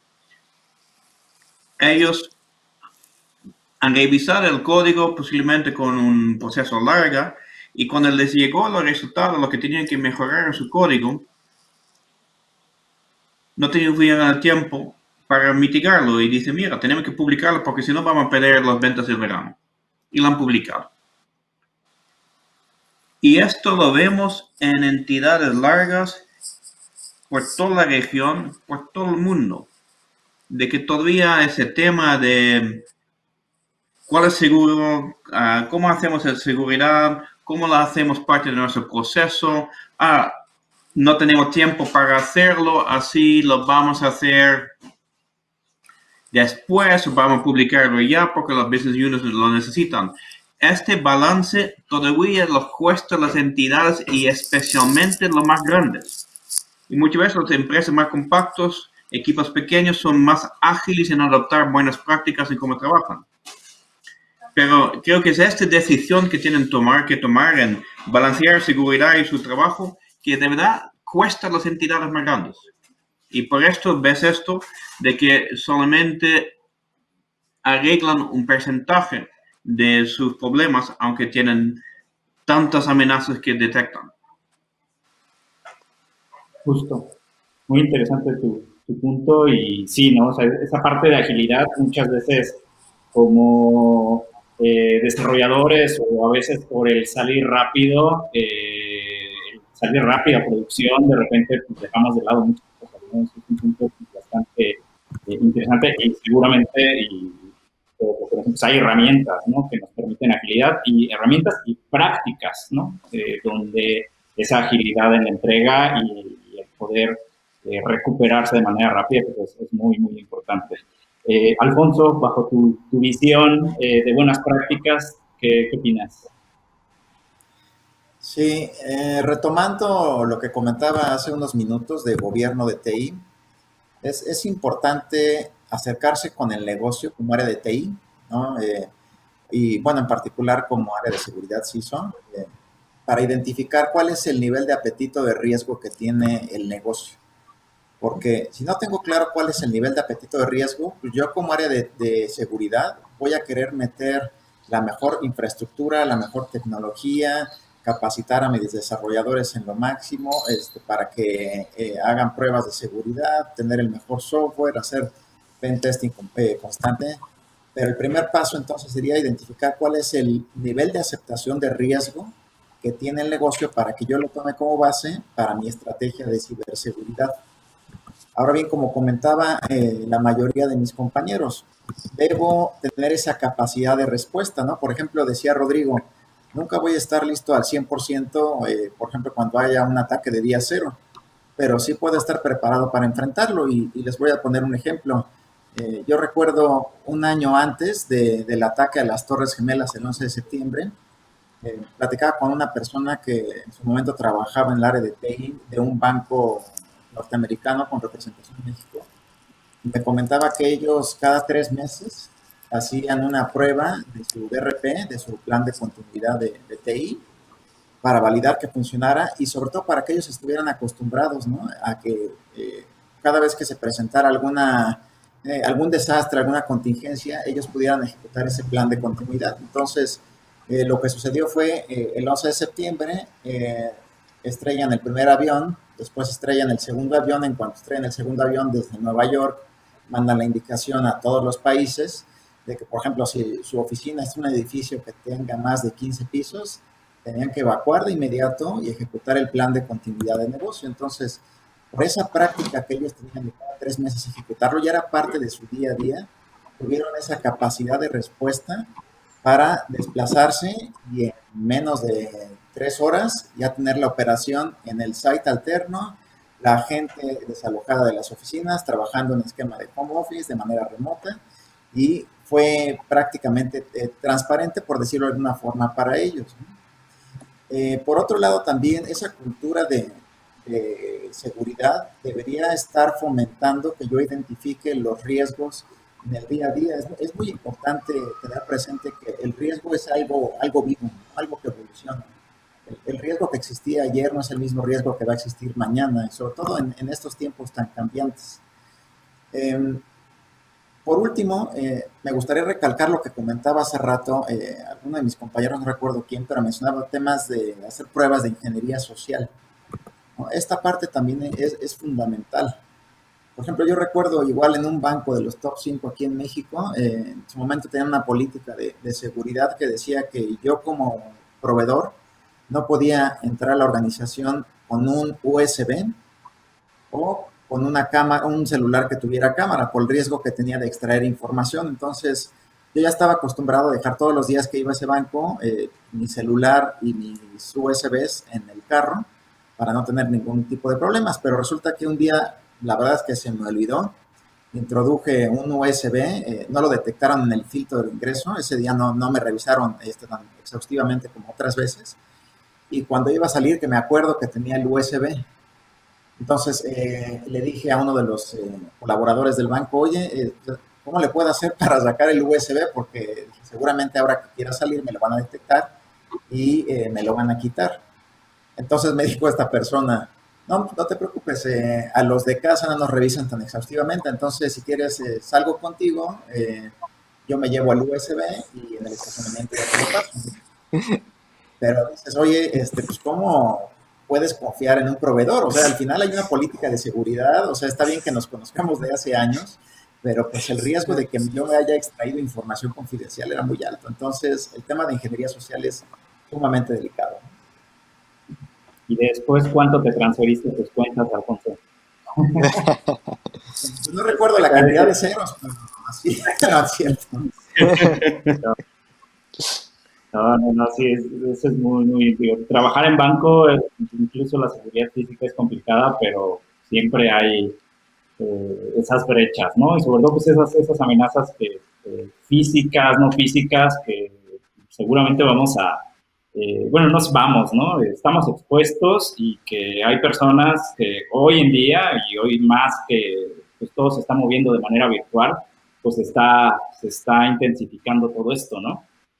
Ellos han revisado el código posiblemente con un proceso largo, y cuando les llegó los resultados, lo que tenían que mejorar en su código, no tenían tiempo para mitigarlo y dicen, mira, tenemos que publicarlo porque si no vamos a perder las ventas del verano. Y lo han publicado. Y esto lo vemos en entidades largas por toda la región, por todo el mundo. De que todavía ese tema de cuál es seguro, cómo hacemos la seguridad, cómo la hacemos parte de nuestro proceso, no tenemos tiempo para hacerlo, así lo vamos a hacer después, vamos a publicarlo ya porque los business units lo necesitan. Este balance todavía lo cuesta a las entidades y especialmente los más grandes. Y muchas veces las empresas más compactos, equipos pequeños, son más ágiles en adoptar buenas prácticas en cómo trabajan. Pero creo que es esta decisión que tienen que tomar en balancear seguridad y su trabajo, que de verdad cuesta a las entidades más grandes. Y por esto ves esto de que solamente arreglan un porcentaje de sus problemas, aunque tienen tantas amenazas que detectan. Justo. Muy interesante tu punto y sí, ¿no? O sea, esa parte de agilidad muchas veces como desarrolladores o a veces por el salir rápido a producción, de repente pues, dejamos de lado muchas cosas, ¿no? Es un punto bastante interesante y seguramente pues hay herramientas, ¿no? Que nos permiten agilidad y herramientas y prácticas, ¿no? Donde esa agilidad en la entrega y el poder recuperarse de manera rápida pues es muy, muy importante. Alfonso, bajo tu visión de buenas prácticas, ¿qué opinas? Sí, retomando lo que comentaba hace unos minutos de gobierno de TI, es importante acercarse con el negocio como área de TI, ¿no? Y bueno, en particular como área de seguridad CISO, para identificar cuál es el nivel de apetito de riesgo que tiene el negocio. Porque si no tengo claro cuál es el nivel de apetito de riesgo, pues yo como área de seguridad voy a querer meter la mejor infraestructura, la mejor tecnología, capacitar a mis desarrolladores en lo máximo para que hagan pruebas de seguridad, tener el mejor software, hacer pen testing constante. Pero el primer paso entonces sería identificar cuál es el nivel de aceptación de riesgo que tiene el negocio para que yo lo tome como base para mi estrategia de ciberseguridad. Ahora bien, como comentaba la mayoría de mis compañeros, debo tener esa capacidad de respuesta, ¿no? Por ejemplo, decía Rodrigo, nunca voy a estar listo al 100%, por ejemplo, cuando haya un ataque de día cero, pero sí puedo estar preparado para enfrentarlo y les voy a poner un ejemplo. Yo recuerdo un año antes del ataque a las Torres Gemelas el 11 de septiembre, platicaba con una persona que en su momento trabajaba en el área de TI de un banco norteamericano con representación en México. Me comentaba que ellos cada 3 meses hacían una prueba de su DRP, de su plan de continuidad de TI, para validar que funcionara y sobre todo para que ellos estuvieran acostumbrados, ¿no? A que cada vez que se presentara algún desastre, alguna contingencia, ellos pudieran ejecutar ese plan de continuidad. Entonces, lo que sucedió fue el 11 de septiembre, estrellan el primer avión, después estrellan el segundo avión. En cuanto estrellan el segundo avión desde Nueva York, mandan la indicación a todos los países de que, por ejemplo, si su oficina es un edificio que tenga más de 15 pisos, tenían que evacuar de inmediato y ejecutar el plan de continuidad de negocio. Entonces, por esa práctica que ellos tenían de cada 3 meses ejecutarlo, ya era parte de su día a día, tuvieron esa capacidad de respuesta para desplazarse y en menos de 3 horas ya tener la operación en el site alterno, la gente desalojada de las oficinas, trabajando en esquema de home office de manera remota y fue prácticamente transparente, por decirlo de alguna forma, para ellos, ¿no? Por otro lado, también esa cultura de seguridad debería estar fomentando que yo identifique los riesgos en el día a día. Es muy importante tener presente que el riesgo es algo vivo, ¿no? Algo que evoluciona. El riesgo que existía ayer no es el mismo riesgo que va a existir mañana, y sobre todo en estos tiempos tan cambiantes. Por último, me gustaría recalcar lo que comentaba hace rato, alguno de mis compañeros, no recuerdo quién, pero mencionaba temas de hacer pruebas de ingeniería social, ¿no? Esta parte también es fundamental. Por ejemplo, yo recuerdo igual en un banco de los top 5 aquí en México, en su momento tenían una política de seguridad que decía que yo como proveedor no podía entrar a la organización con un USB o con una cámara, un celular que tuviera cámara, por el riesgo que tenía de extraer información. Entonces, yo ya estaba acostumbrado a dejar todos los días que iba a ese banco mi celular y mis USBs en el carro para no tener ningún tipo de problemas, pero resulta que un día, la verdad es que se me olvidó, introduje un USB, no lo detectaron en el filtro de ingreso, ese día no me revisaron tan exhaustivamente como otras veces, y cuando iba a salir, que me acuerdo que tenía el USB. Entonces le dije a uno de los colaboradores del banco, oye, ¿cómo le puedo hacer para sacar el USB? Porque seguramente ahora que quiera salir me lo van a detectar y me lo van a quitar. Entonces me dijo esta persona, no te preocupes, a los de casa no nos revisan tan exhaustivamente, entonces si quieres salgo contigo, yo me llevo el USB y en el estacionamiento ya te lo paso. Pero dices, oye, pues ¿cómo puedes confiar en un proveedor? O sea, al final hay una política de seguridad, o sea, está bien que nos conozcamos de hace años, pero pues el riesgo de que yo me haya extraído información confidencial era muy alto. Entonces, el tema de ingeniería social es sumamente delicado. Y después, ¿cuánto te transferiste tus cuentas, Alfonso? Pues no recuerdo la cantidad de ceros, pero así no es cierto. No, sí, eso es muy digo, trabajar en banco, incluso la seguridad física es complicada, pero siempre hay esas brechas, ¿no? Y sobre todo, pues, esas amenazas físicas, no físicas, que seguramente vamos a, bueno, nos vamos, ¿no? Estamos expuestos y que hay personas que hoy en día, y hoy más que pues, todo se está moviendo de manera virtual, pues se está intensificando todo esto, ¿no?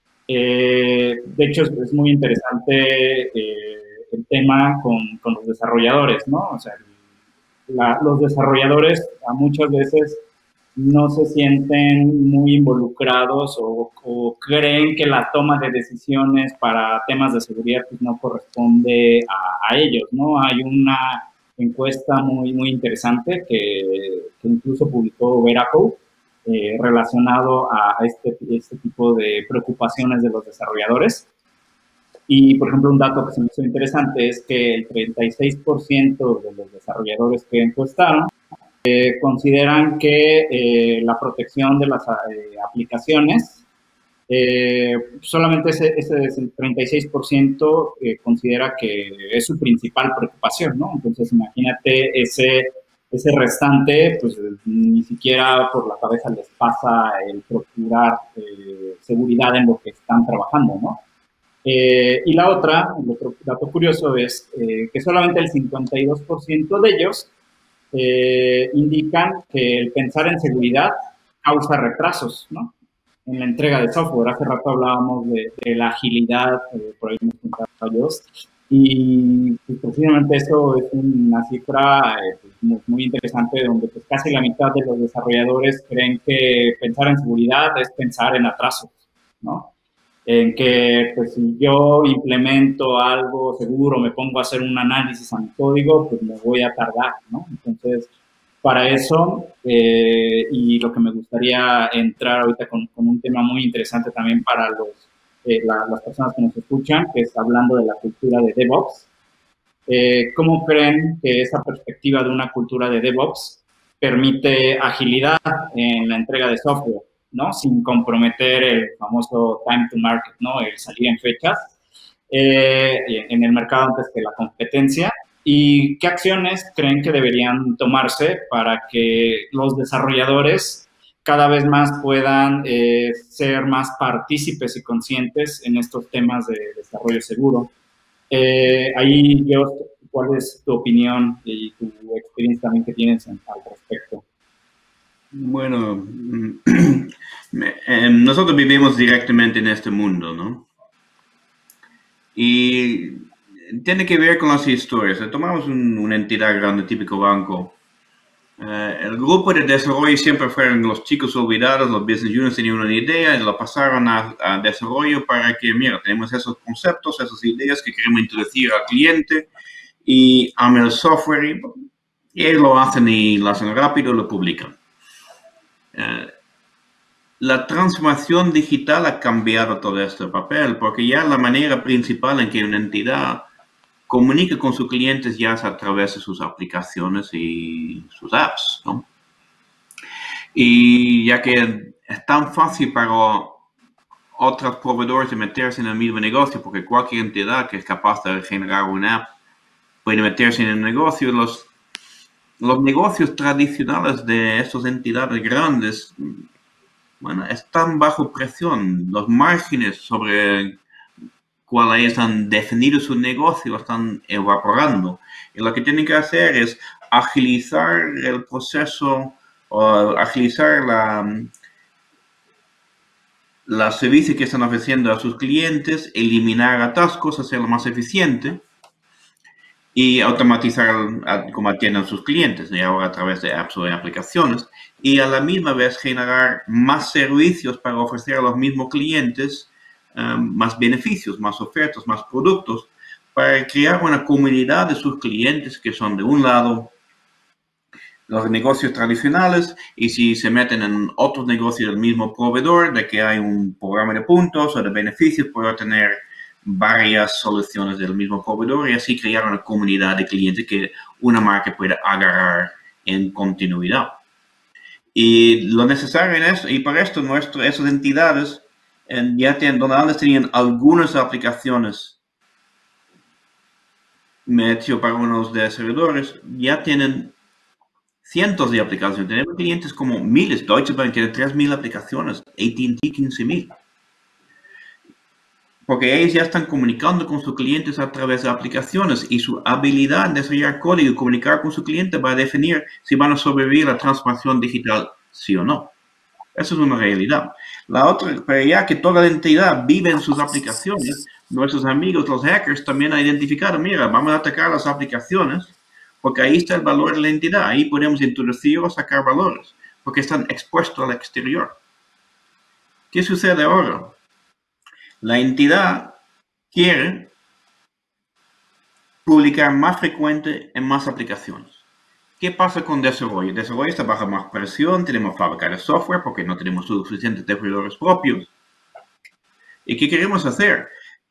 De hecho, es muy interesante el tema con los desarrolladores, ¿no? O sea, los desarrolladores muchas veces no se sienten muy involucrados o creen que la toma de decisiones para temas de seguridad pues, no corresponde a ellos, ¿no? Hay una encuesta muy interesante que incluso publicó Veracode, relacionado a este tipo de preocupaciones de los desarrolladores. Y, por ejemplo, un dato que se me hizo interesante es que el 36% de los desarrolladores que encuestaron consideran que la protección de las aplicaciones, solamente ese 36% considera que es su principal preocupación, ¿no? Entonces, imagínate ese restante, pues ni siquiera por la cabeza les pasa el procurar seguridad en lo que están trabajando, ¿no? Y el otro dato curioso es que solamente el 52% de ellos indican que el pensar en seguridad causa retrasos, ¿no? En la entrega de software. Hace rato hablábamos de la agilidad, por ahí nos contaba Jost, y pues, precisamente eso es una cifra muy interesante, donde pues, casi la mitad de los desarrolladores creen que pensar en seguridad es pensar en atrasos, ¿no? En que pues, si yo implemento algo seguro, me pongo a hacer un análisis a mi código, pues me voy a tardar, ¿no? Entonces, para eso, y lo que me gustaría entrar ahorita con un tema muy interesante también para las personas que nos escuchan, que es hablando de la cultura de DevOps. ¿Cómo creen que esa perspectiva de una cultura de DevOps permite agilidad en la entrega de software, ¿no? Sin comprometer el famoso time to market, ¿no? El salir en fechas en el mercado antes que la competencia. ¿Y qué acciones creen que deberían tomarse para que los desarrolladores cada vez más puedan ser más partícipes y conscientes en estos temas de desarrollo seguro. Ahí, Jost, ¿cuál es tu opinión y tu experiencia también que tienes al respecto? Bueno, nosotros vivimos directamente en este mundo, ¿no? Y tiene que ver con las historias. Tomamos una entidad grande, típico banco. El grupo de desarrollo siempre fueron los chicos olvidados, los business units tenían una idea y la pasaron a desarrollo para que, mira, tenemos esos conceptos, esas ideas que queremos introducir al cliente y amen el software y ellos lo hacen y lo hacen rápido y lo publican. La transformación digital ha cambiado todo este papel porque ya la manera principal en que una entidad comunica con sus clientes ya es a través de sus aplicaciones y sus apps, ¿no? Y ya que es tan fácil para otros proveedores de meterse en el mismo negocio, porque cualquier entidad que es capaz de generar una app puede meterse en el negocio, los negocios tradicionales de estas entidades grandes, bueno, están bajo presión. Los márgenes sobre cuáles han definido su negocio están evaporando. Y lo que tienen que hacer es agilizar el proceso o agilizar la servicio que están ofreciendo a sus clientes, eliminar atascos, hacerlo más eficiente y automatizar cómo atienden a sus clientes, y ahora a través de apps o de aplicaciones, y a la misma vez generar más servicios para ofrecer a los mismos clientes más beneficios, más ofertas, más productos, para crear una comunidad de sus clientes que son de un lado los negocios tradicionales y si se meten en otros negocios del mismo proveedor, de que hay un programa de puntos o de beneficios, puede tener varias soluciones del mismo proveedor y así crear una comunidad de clientes que una marca puede agarrar en continuidad. Y lo necesario en eso, y para esto esas entidades ya donde antes tenían algunas aplicaciones metido para unos desarrolladores, ya tienen cientos de aplicaciones. Tenemos clientes como miles. Deutsche Bank tiene 3.000 aplicaciones, AT&T 15.000. Porque ellos ya están comunicando con sus clientes a través de aplicaciones y su habilidad de desarrollar código y comunicar con su cliente va a definir si van a sobrevivir a la transformación digital, sí o no. Eso es una realidad. La otra, pero ya que toda la entidad vive en sus aplicaciones, nuestros amigos, los hackers, también han identificado, mira, vamos a atacar las aplicaciones porque ahí está el valor de la entidad. Ahí podemos introducir o sacar valores porque están expuestos al exterior. ¿Qué sucede ahora? La entidad quiere publicar más frecuente en más aplicaciones. ¿Qué pasa con desarrollo? Desarrollo está bajo más presión, tenemos que fabricar el software porque no tenemos suficientes desarrolladores propios. ¿Y qué queremos hacer?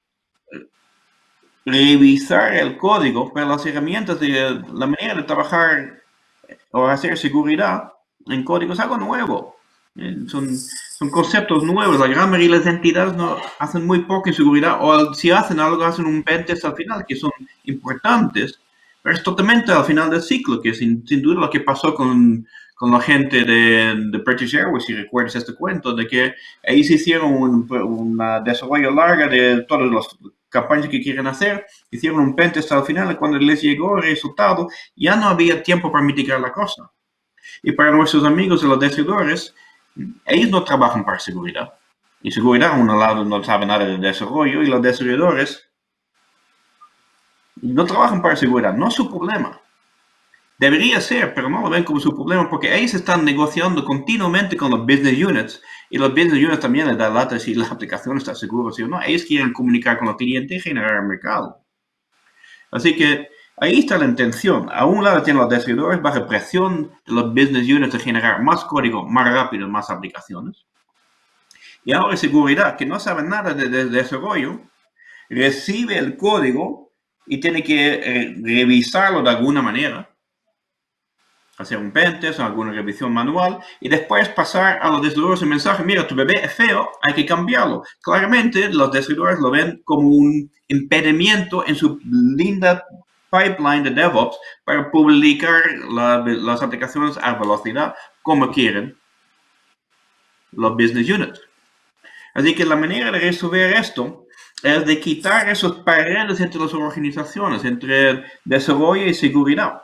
Revisar el código para las herramientas de la manera de trabajar o hacer seguridad en código es algo nuevo. Son conceptos nuevos. La gran mayoría de las entidades no hacen muy poco en seguridad o si hacen algo, hacen un pentest al final que son importantes. Pero es totalmente al final del ciclo, que sin duda lo que pasó con la gente de British Airways, si recuerdas este cuento, de que ahí se hicieron un desarrollo largo de todas las campañas que quieren hacer, hicieron un pentest al final y cuando les llegó el resultado, ya no había tiempo para mitigar la cosa. Y para nuestros amigos de los desarrolladores, ellos no trabajan para seguridad. Y seguridad, a un lado, no sabe nada de desarrollo y los desarrolladores no trabajan para seguridad, no es su problema. Debería ser, pero no lo ven como su problema porque ellos están negociando continuamente con los business units y los business units también les dan lata si la aplicación está segura, ¿sí o no? Ellos quieren comunicar con el cliente y generar el mercado. Así que ahí está la intención. A un lado tienen los desarrolladores bajo presión de los business units de generar más código, más rápido, más aplicaciones. Y ahora seguridad, que no sabe nada de desarrollo, recibe el código y tiene que revisarlo de alguna manera, hacer un pentest o alguna revisión manual y después pasar a los desarrolladores el mensaje, mira, tu bebé es feo, hay que cambiarlo. Claramente los desarrolladores lo ven como un impedimento en su linda pipeline de DevOps para publicar las aplicaciones a velocidad como quieren. los business units. Así que la manera de resolver esto es de quitar esos paredes entre las organizaciones, entre desarrollo y seguridad.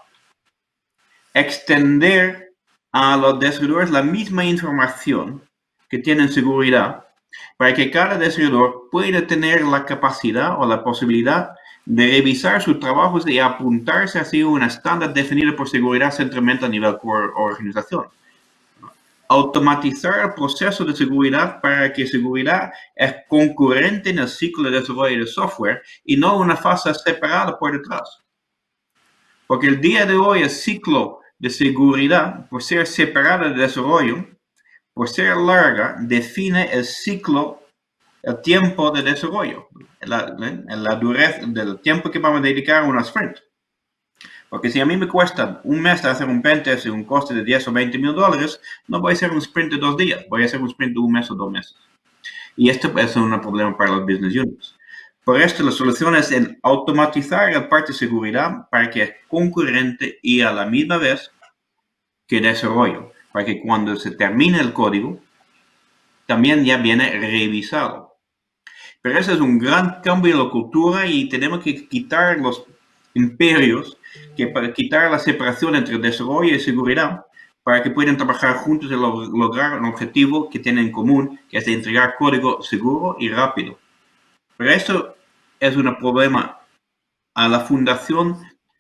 Extender a los desarrolladores la misma información que tienen seguridad para que cada desarrollador pueda tener la capacidad o la posibilidad de revisar sus trabajos y apuntarse así a un estándar definido por seguridad centralmente a nivel organización. Automatizar el proceso de seguridad para que seguridad es concurrente en el ciclo de desarrollo de software y no una fase separada por detrás. Porque el día de hoy el ciclo de seguridad, por ser separado de desarrollo, por ser larga, define el ciclo, el tiempo de desarrollo, la dureza del tiempo que vamos a dedicar a una sprint. Porque si a mí me cuesta un mes hacer un pentest y un coste de 10 o 20 mil dólares, no voy a hacer un sprint de 2 días, voy a hacer un sprint de un mes o 2 meses. Y esto es un problema para los business units. Por esto, la solución es en automatizar la parte de seguridad para que es concurrente y a la misma vez que desarrollo, para que cuando se termine el código, también ya viene revisado. Pero ese es un gran cambio en la cultura y tenemos que quitar los imperios, para quitar la separación entre desarrollo y seguridad, para que puedan trabajar juntos y lograr un objetivo que tienen en común, que es de entregar código seguro y rápido. Pero esto es un problema a la fundación,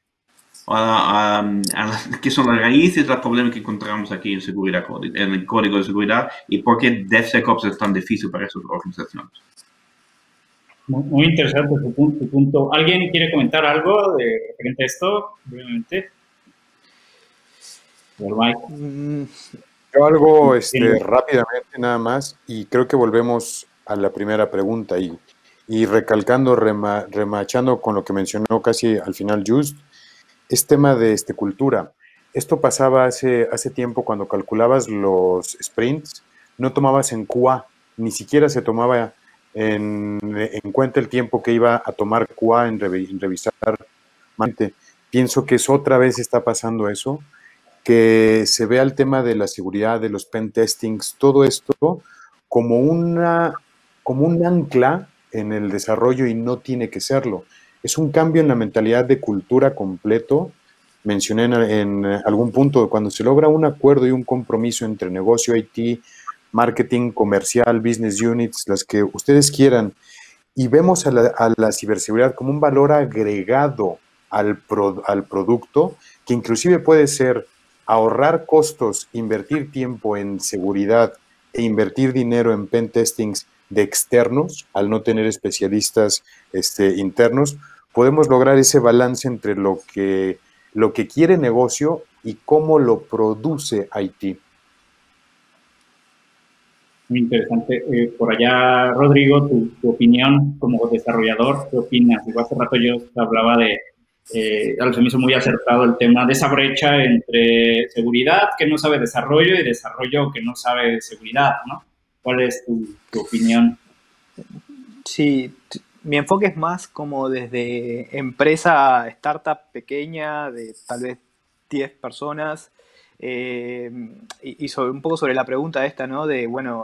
que son las raíces del problema que encontramos aquí en seguridad, en el código de seguridad, y por qué DevSecOps es tan difícil para esas organizaciones. Muy interesante tu punto. ¿Alguien quiere comentar algo referente a esto, brevemente? Yo algo rápidamente nada más, y creo que volvemos a la primera pregunta y recalcando, remachando con lo que mencionó casi al final Just, es tema de cultura. Esto pasaba hace tiempo cuando calculabas los sprints, no tomabas en QA, ni siquiera se tomaba en cuenta el tiempo que iba a tomar QA en revisar. Pienso que otra vez está pasando eso, que se vea el tema de la seguridad, de los pen testings, todo esto como un ancla en el desarrollo y no tiene que serlo. Es un cambio en la mentalidad de cultura completo. Mencioné en algún punto, cuando se logra un acuerdo y un compromiso entre negocio, IT, marketing, comercial, business units, las que ustedes quieran, y vemos a la ciberseguridad como un valor agregado al producto, que inclusive puede ser ahorrar costos, invertir tiempo en seguridad e invertir dinero en pen testings de externos, al no tener especialistas internos, podemos lograr ese balance entre lo que quiere negocio y cómo lo produce IT. Muy interesante. Por allá, Rodrigo, tu opinión como desarrollador, ¿qué opinas? Igual hace rato yo hablaba se me hizo muy acertado el tema de esa brecha entre seguridad que no sabe desarrollo y desarrollo que no sabe seguridad, ¿no? ¿Cuál es tu opinión? Sí, mi enfoque es más como desde empresa, startup pequeña, de tal vez 10 personas, y un poco sobre la pregunta esta, ¿no? De, bueno,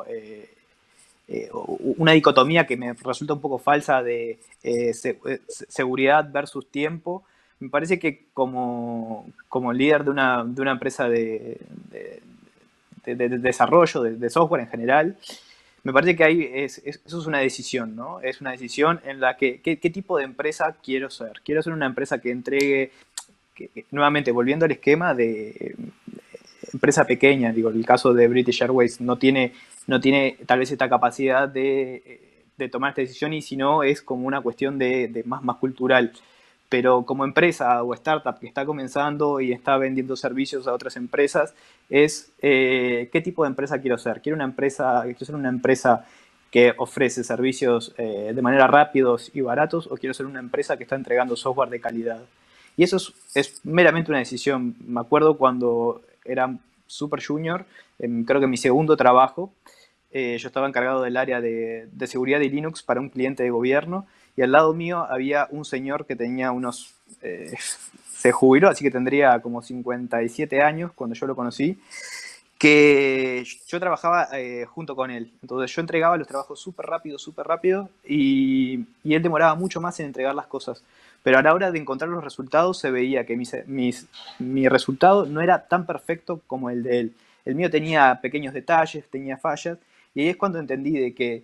una dicotomía que me resulta un poco falsa de seguridad versus tiempo. Me parece que como líder de una empresa de desarrollo, de software en general, me parece que eso es una decisión, ¿no? Es una decisión en la que, ¿qué tipo de empresa quiero ser? Quiero ser una empresa que entregue, nuevamente, volviendo al esquema de empresa pequeña, digo, el caso de British Airways no tiene tal vez esta capacidad de tomar esta decisión, y si no es como una cuestión de más cultural. Pero como empresa o startup que está comenzando y está vendiendo servicios a otras empresas, es ¿qué tipo de empresa quiero ser? ¿Quiero ser una empresa que ofrece servicios de manera rápidos y baratos, o quiero ser una empresa que está entregando software de calidad? Y eso es meramente una decisión. Me acuerdo cuando era super junior, creo que en mi segundo trabajo, yo estaba encargado del área de seguridad de Linux para un cliente de gobierno, y al lado mío había un señor que tenía se jubiló, así que tendría como 57 años cuando yo lo conocí, que yo trabajaba junto con él. Entonces yo entregaba los trabajos súper rápido, y él demoraba mucho más en entregar las cosas. Pero a la hora de encontrar los resultados se veía que mi resultado no era tan perfecto como el de él. El mío tenía pequeños detalles, tenía fallas, y ahí es cuando entendí de que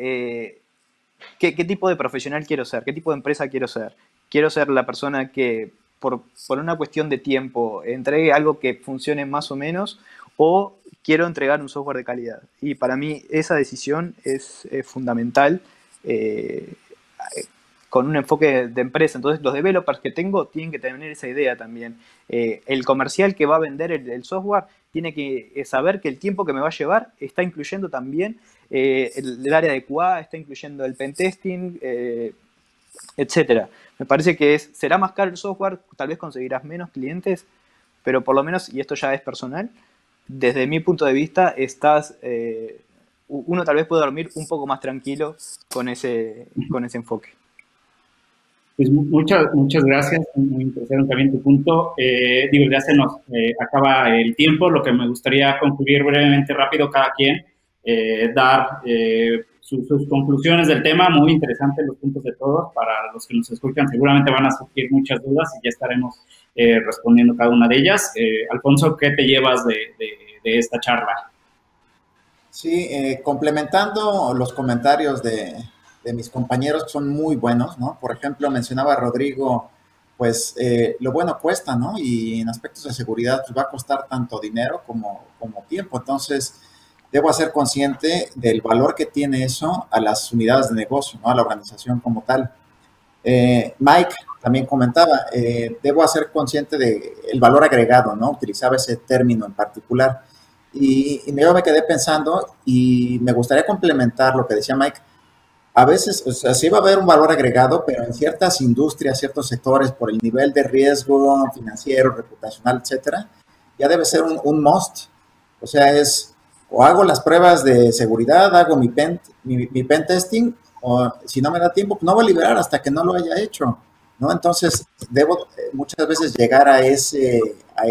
qué tipo de profesional quiero ser, qué tipo de empresa quiero ser. Quiero ser la persona que por una cuestión de tiempo entregue algo que funcione más o menos, o quiero entregar un software de calidad. Y para mí esa decisión es fundamental, con un enfoque de empresa. Entonces los developers que tengo tienen que tener esa idea también. El comercial que va a vender el software tiene que saber que el tiempo que me va a llevar está incluyendo también el área de QA, está incluyendo el pentesting, etcétera. Me parece que será más caro el software, tal vez conseguirás menos clientes, pero por lo menos, y esto ya es personal, desde mi punto de vista, uno tal vez puede dormir un poco más tranquilo con ese enfoque. Pues muchas gracias, muy interesante también tu punto. Ya se nos acaba el tiempo, lo que me gustaría concluir brevemente, rápido, cada quien, dar sus conclusiones del tema. Muy interesantes los puntos de todos. Para los que nos escuchan, seguramente van a surgir muchas dudas y ya estaremos respondiendo cada una de ellas. Alfonso, ¿qué te llevas de esta charla? Sí, complementando los comentarios de mis compañeros, que son muy buenos, ¿no? Por ejemplo, mencionaba Rodrigo, pues lo bueno cuesta, ¿no? Y en aspectos de seguridad pues, va a costar tanto dinero como tiempo. Entonces, debo ser consciente del valor que tiene eso a las unidades de negocio, ¿no? A la organización como tal. Mike también comentaba, debo ser consciente del valor agregado, ¿no? Utilizaba ese término en particular. Y yo me quedé pensando y me gustaría complementar lo que decía Mike. A veces, o sea, sí va a haber un valor agregado, pero en ciertas industrias, ciertos sectores, por el nivel de riesgo financiero, reputacional, etcétera, ya debe ser un must. O sea, o hago las pruebas de seguridad, hago mi pen testing, o si no me da tiempo, pues no voy a liberar hasta que no lo haya hecho, ¿no? Entonces, debo muchas veces llegar a ese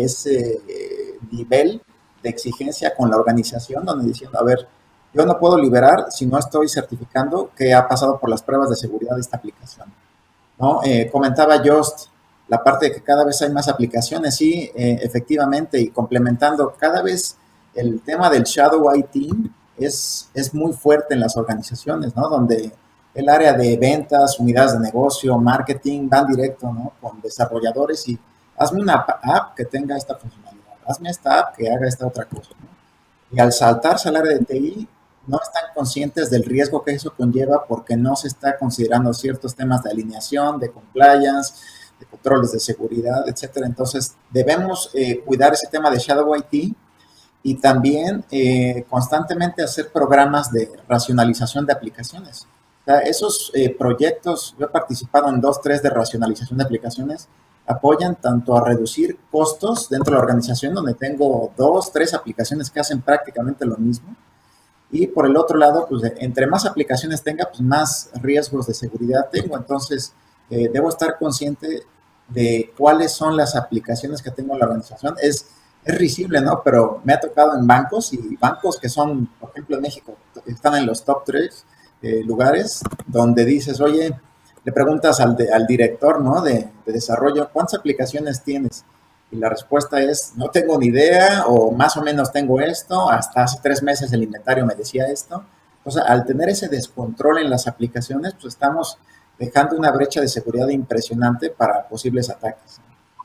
nivel de exigencia con la organización, donde diciendo, a ver, yo no puedo liberar si no estoy certificando que ha pasado por las pruebas de seguridad de esta aplicación, ¿no? Comentaba Jost la parte de que cada vez hay más aplicaciones, sí, efectivamente, y complementando, cada vez el tema del Shadow IT es muy fuerte en las organizaciones, ¿no? Donde el área de ventas, unidades de negocio, marketing, van directo, ¿no? Con desarrolladores y hazme una app que tenga esta funcionalidad, hazme esta app que haga esta otra cosa, ¿no? Y al saltarse al área de TI, no están conscientes del riesgo que eso conlleva porque no se está considerando ciertos temas de alineación, de compliance, de controles de seguridad, etcétera. Entonces, debemos cuidar ese tema de Shadow IT y también constantemente hacer programas de racionalización de aplicaciones. O sea, esos proyectos, yo he participado en 2, 3 de racionalización de aplicaciones, apoyan tanto a reducir costos dentro de la organización, donde tengo 2, 3 aplicaciones que hacen prácticamente lo mismo, y por el otro lado, pues entre más aplicaciones tenga, pues más riesgos de seguridad tengo. Entonces, debo estar consciente de cuáles son las aplicaciones que tengo en la organización. Es risible, ¿no? Pero me ha tocado en bancos, y bancos que son, por ejemplo, en México, están en los top 3 lugares, donde dices, oye, le preguntas al director, ¿no? de desarrollo, ¿cuántas aplicaciones tienes? Y la respuesta es, no tengo ni idea, o más o menos tengo esto, hasta hace 3 meses el inventario me decía esto. O sea, al tener ese descontrol en las aplicaciones, pues estamos dejando una brecha de seguridad impresionante para posibles ataques.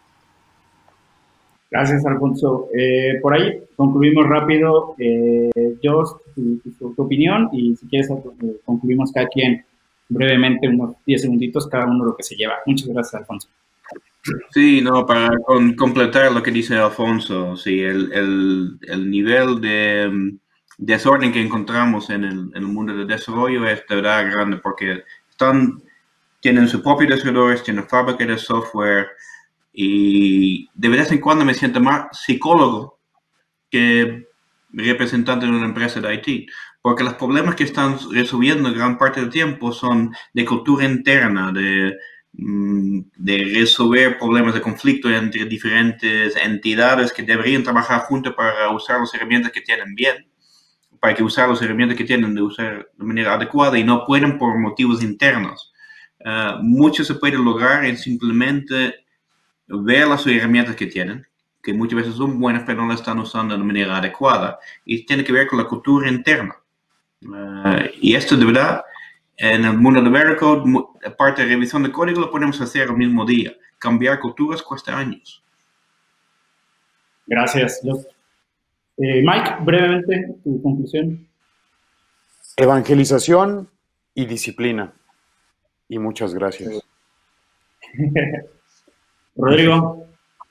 Gracias, Alfonso. Por ahí concluimos rápido. Jost, tu opinión, y si quieres concluimos cada quien brevemente, unos 10 segunditos cada uno lo que se lleva. Muchas gracias, Alfonso. Sí, no, para completar lo que dice Alfonso, sí, el nivel de desorden que encontramos en el mundo del desarrollo es de verdad grande, porque tienen sus propios desarrolladores, tienen fábrica de software, y de vez en cuando me siento más psicólogo que representante de una empresa de IT, porque los problemas que están resolviendo gran parte del tiempo son de cultura interna, de de resolver problemas de conflicto entre diferentes entidades que deberían trabajar juntos para usar las herramientas que tienen bien, para que usar las herramientas que tienen de usar de manera adecuada y no pueden por motivos internos. Mucho se puede lograr en simplemente ver las herramientas que tienen, que muchas veces son buenas, pero no las están usando de manera adecuada, y tiene que ver con la cultura interna. Y esto de verdad, en el mundo de Veracode, aparte de revisión de código, lo podemos hacer el mismo día. Cambiar culturas cuesta años. Gracias. Mike, brevemente, tu conclusión. Evangelización y disciplina. Y muchas gracias. Rodrigo.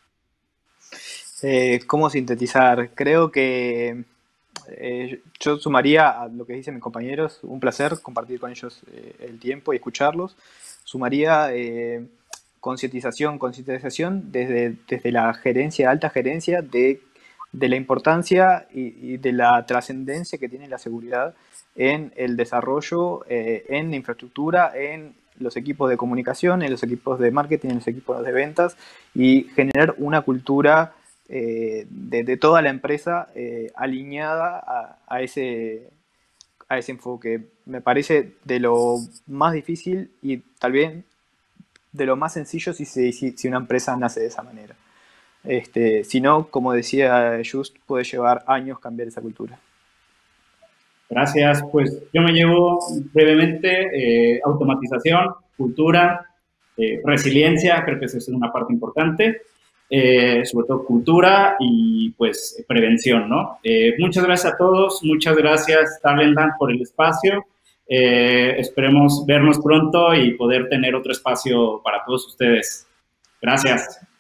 ¿Cómo sintetizar? Creo que yo sumaría a lo que dicen mis compañeros, un placer compartir con ellos el tiempo y escucharlos. Sumaría concientización desde la gerencia, alta gerencia, de la importancia y de la trascendencia que tiene la seguridad en el desarrollo, en la infraestructura, en los equipos de comunicación, en los equipos de marketing, en los equipos de ventas, y generar una cultura de toda la empresa alineada a ese enfoque. Me parece de lo más difícil y tal vez de lo más sencillo si una empresa nace de esa manera. Si no, como decía Just, puede llevar años cambiar esa cultura. Gracias. Pues yo me llevo brevemente automatización, cultura, resiliencia, creo que esa es una parte importante. Sobre todo cultura y pues prevención, ¿no? Muchas gracias a todos, muchas gracias Talentland por el espacio, esperemos vernos pronto y poder tener otro espacio para todos ustedes. Gracias.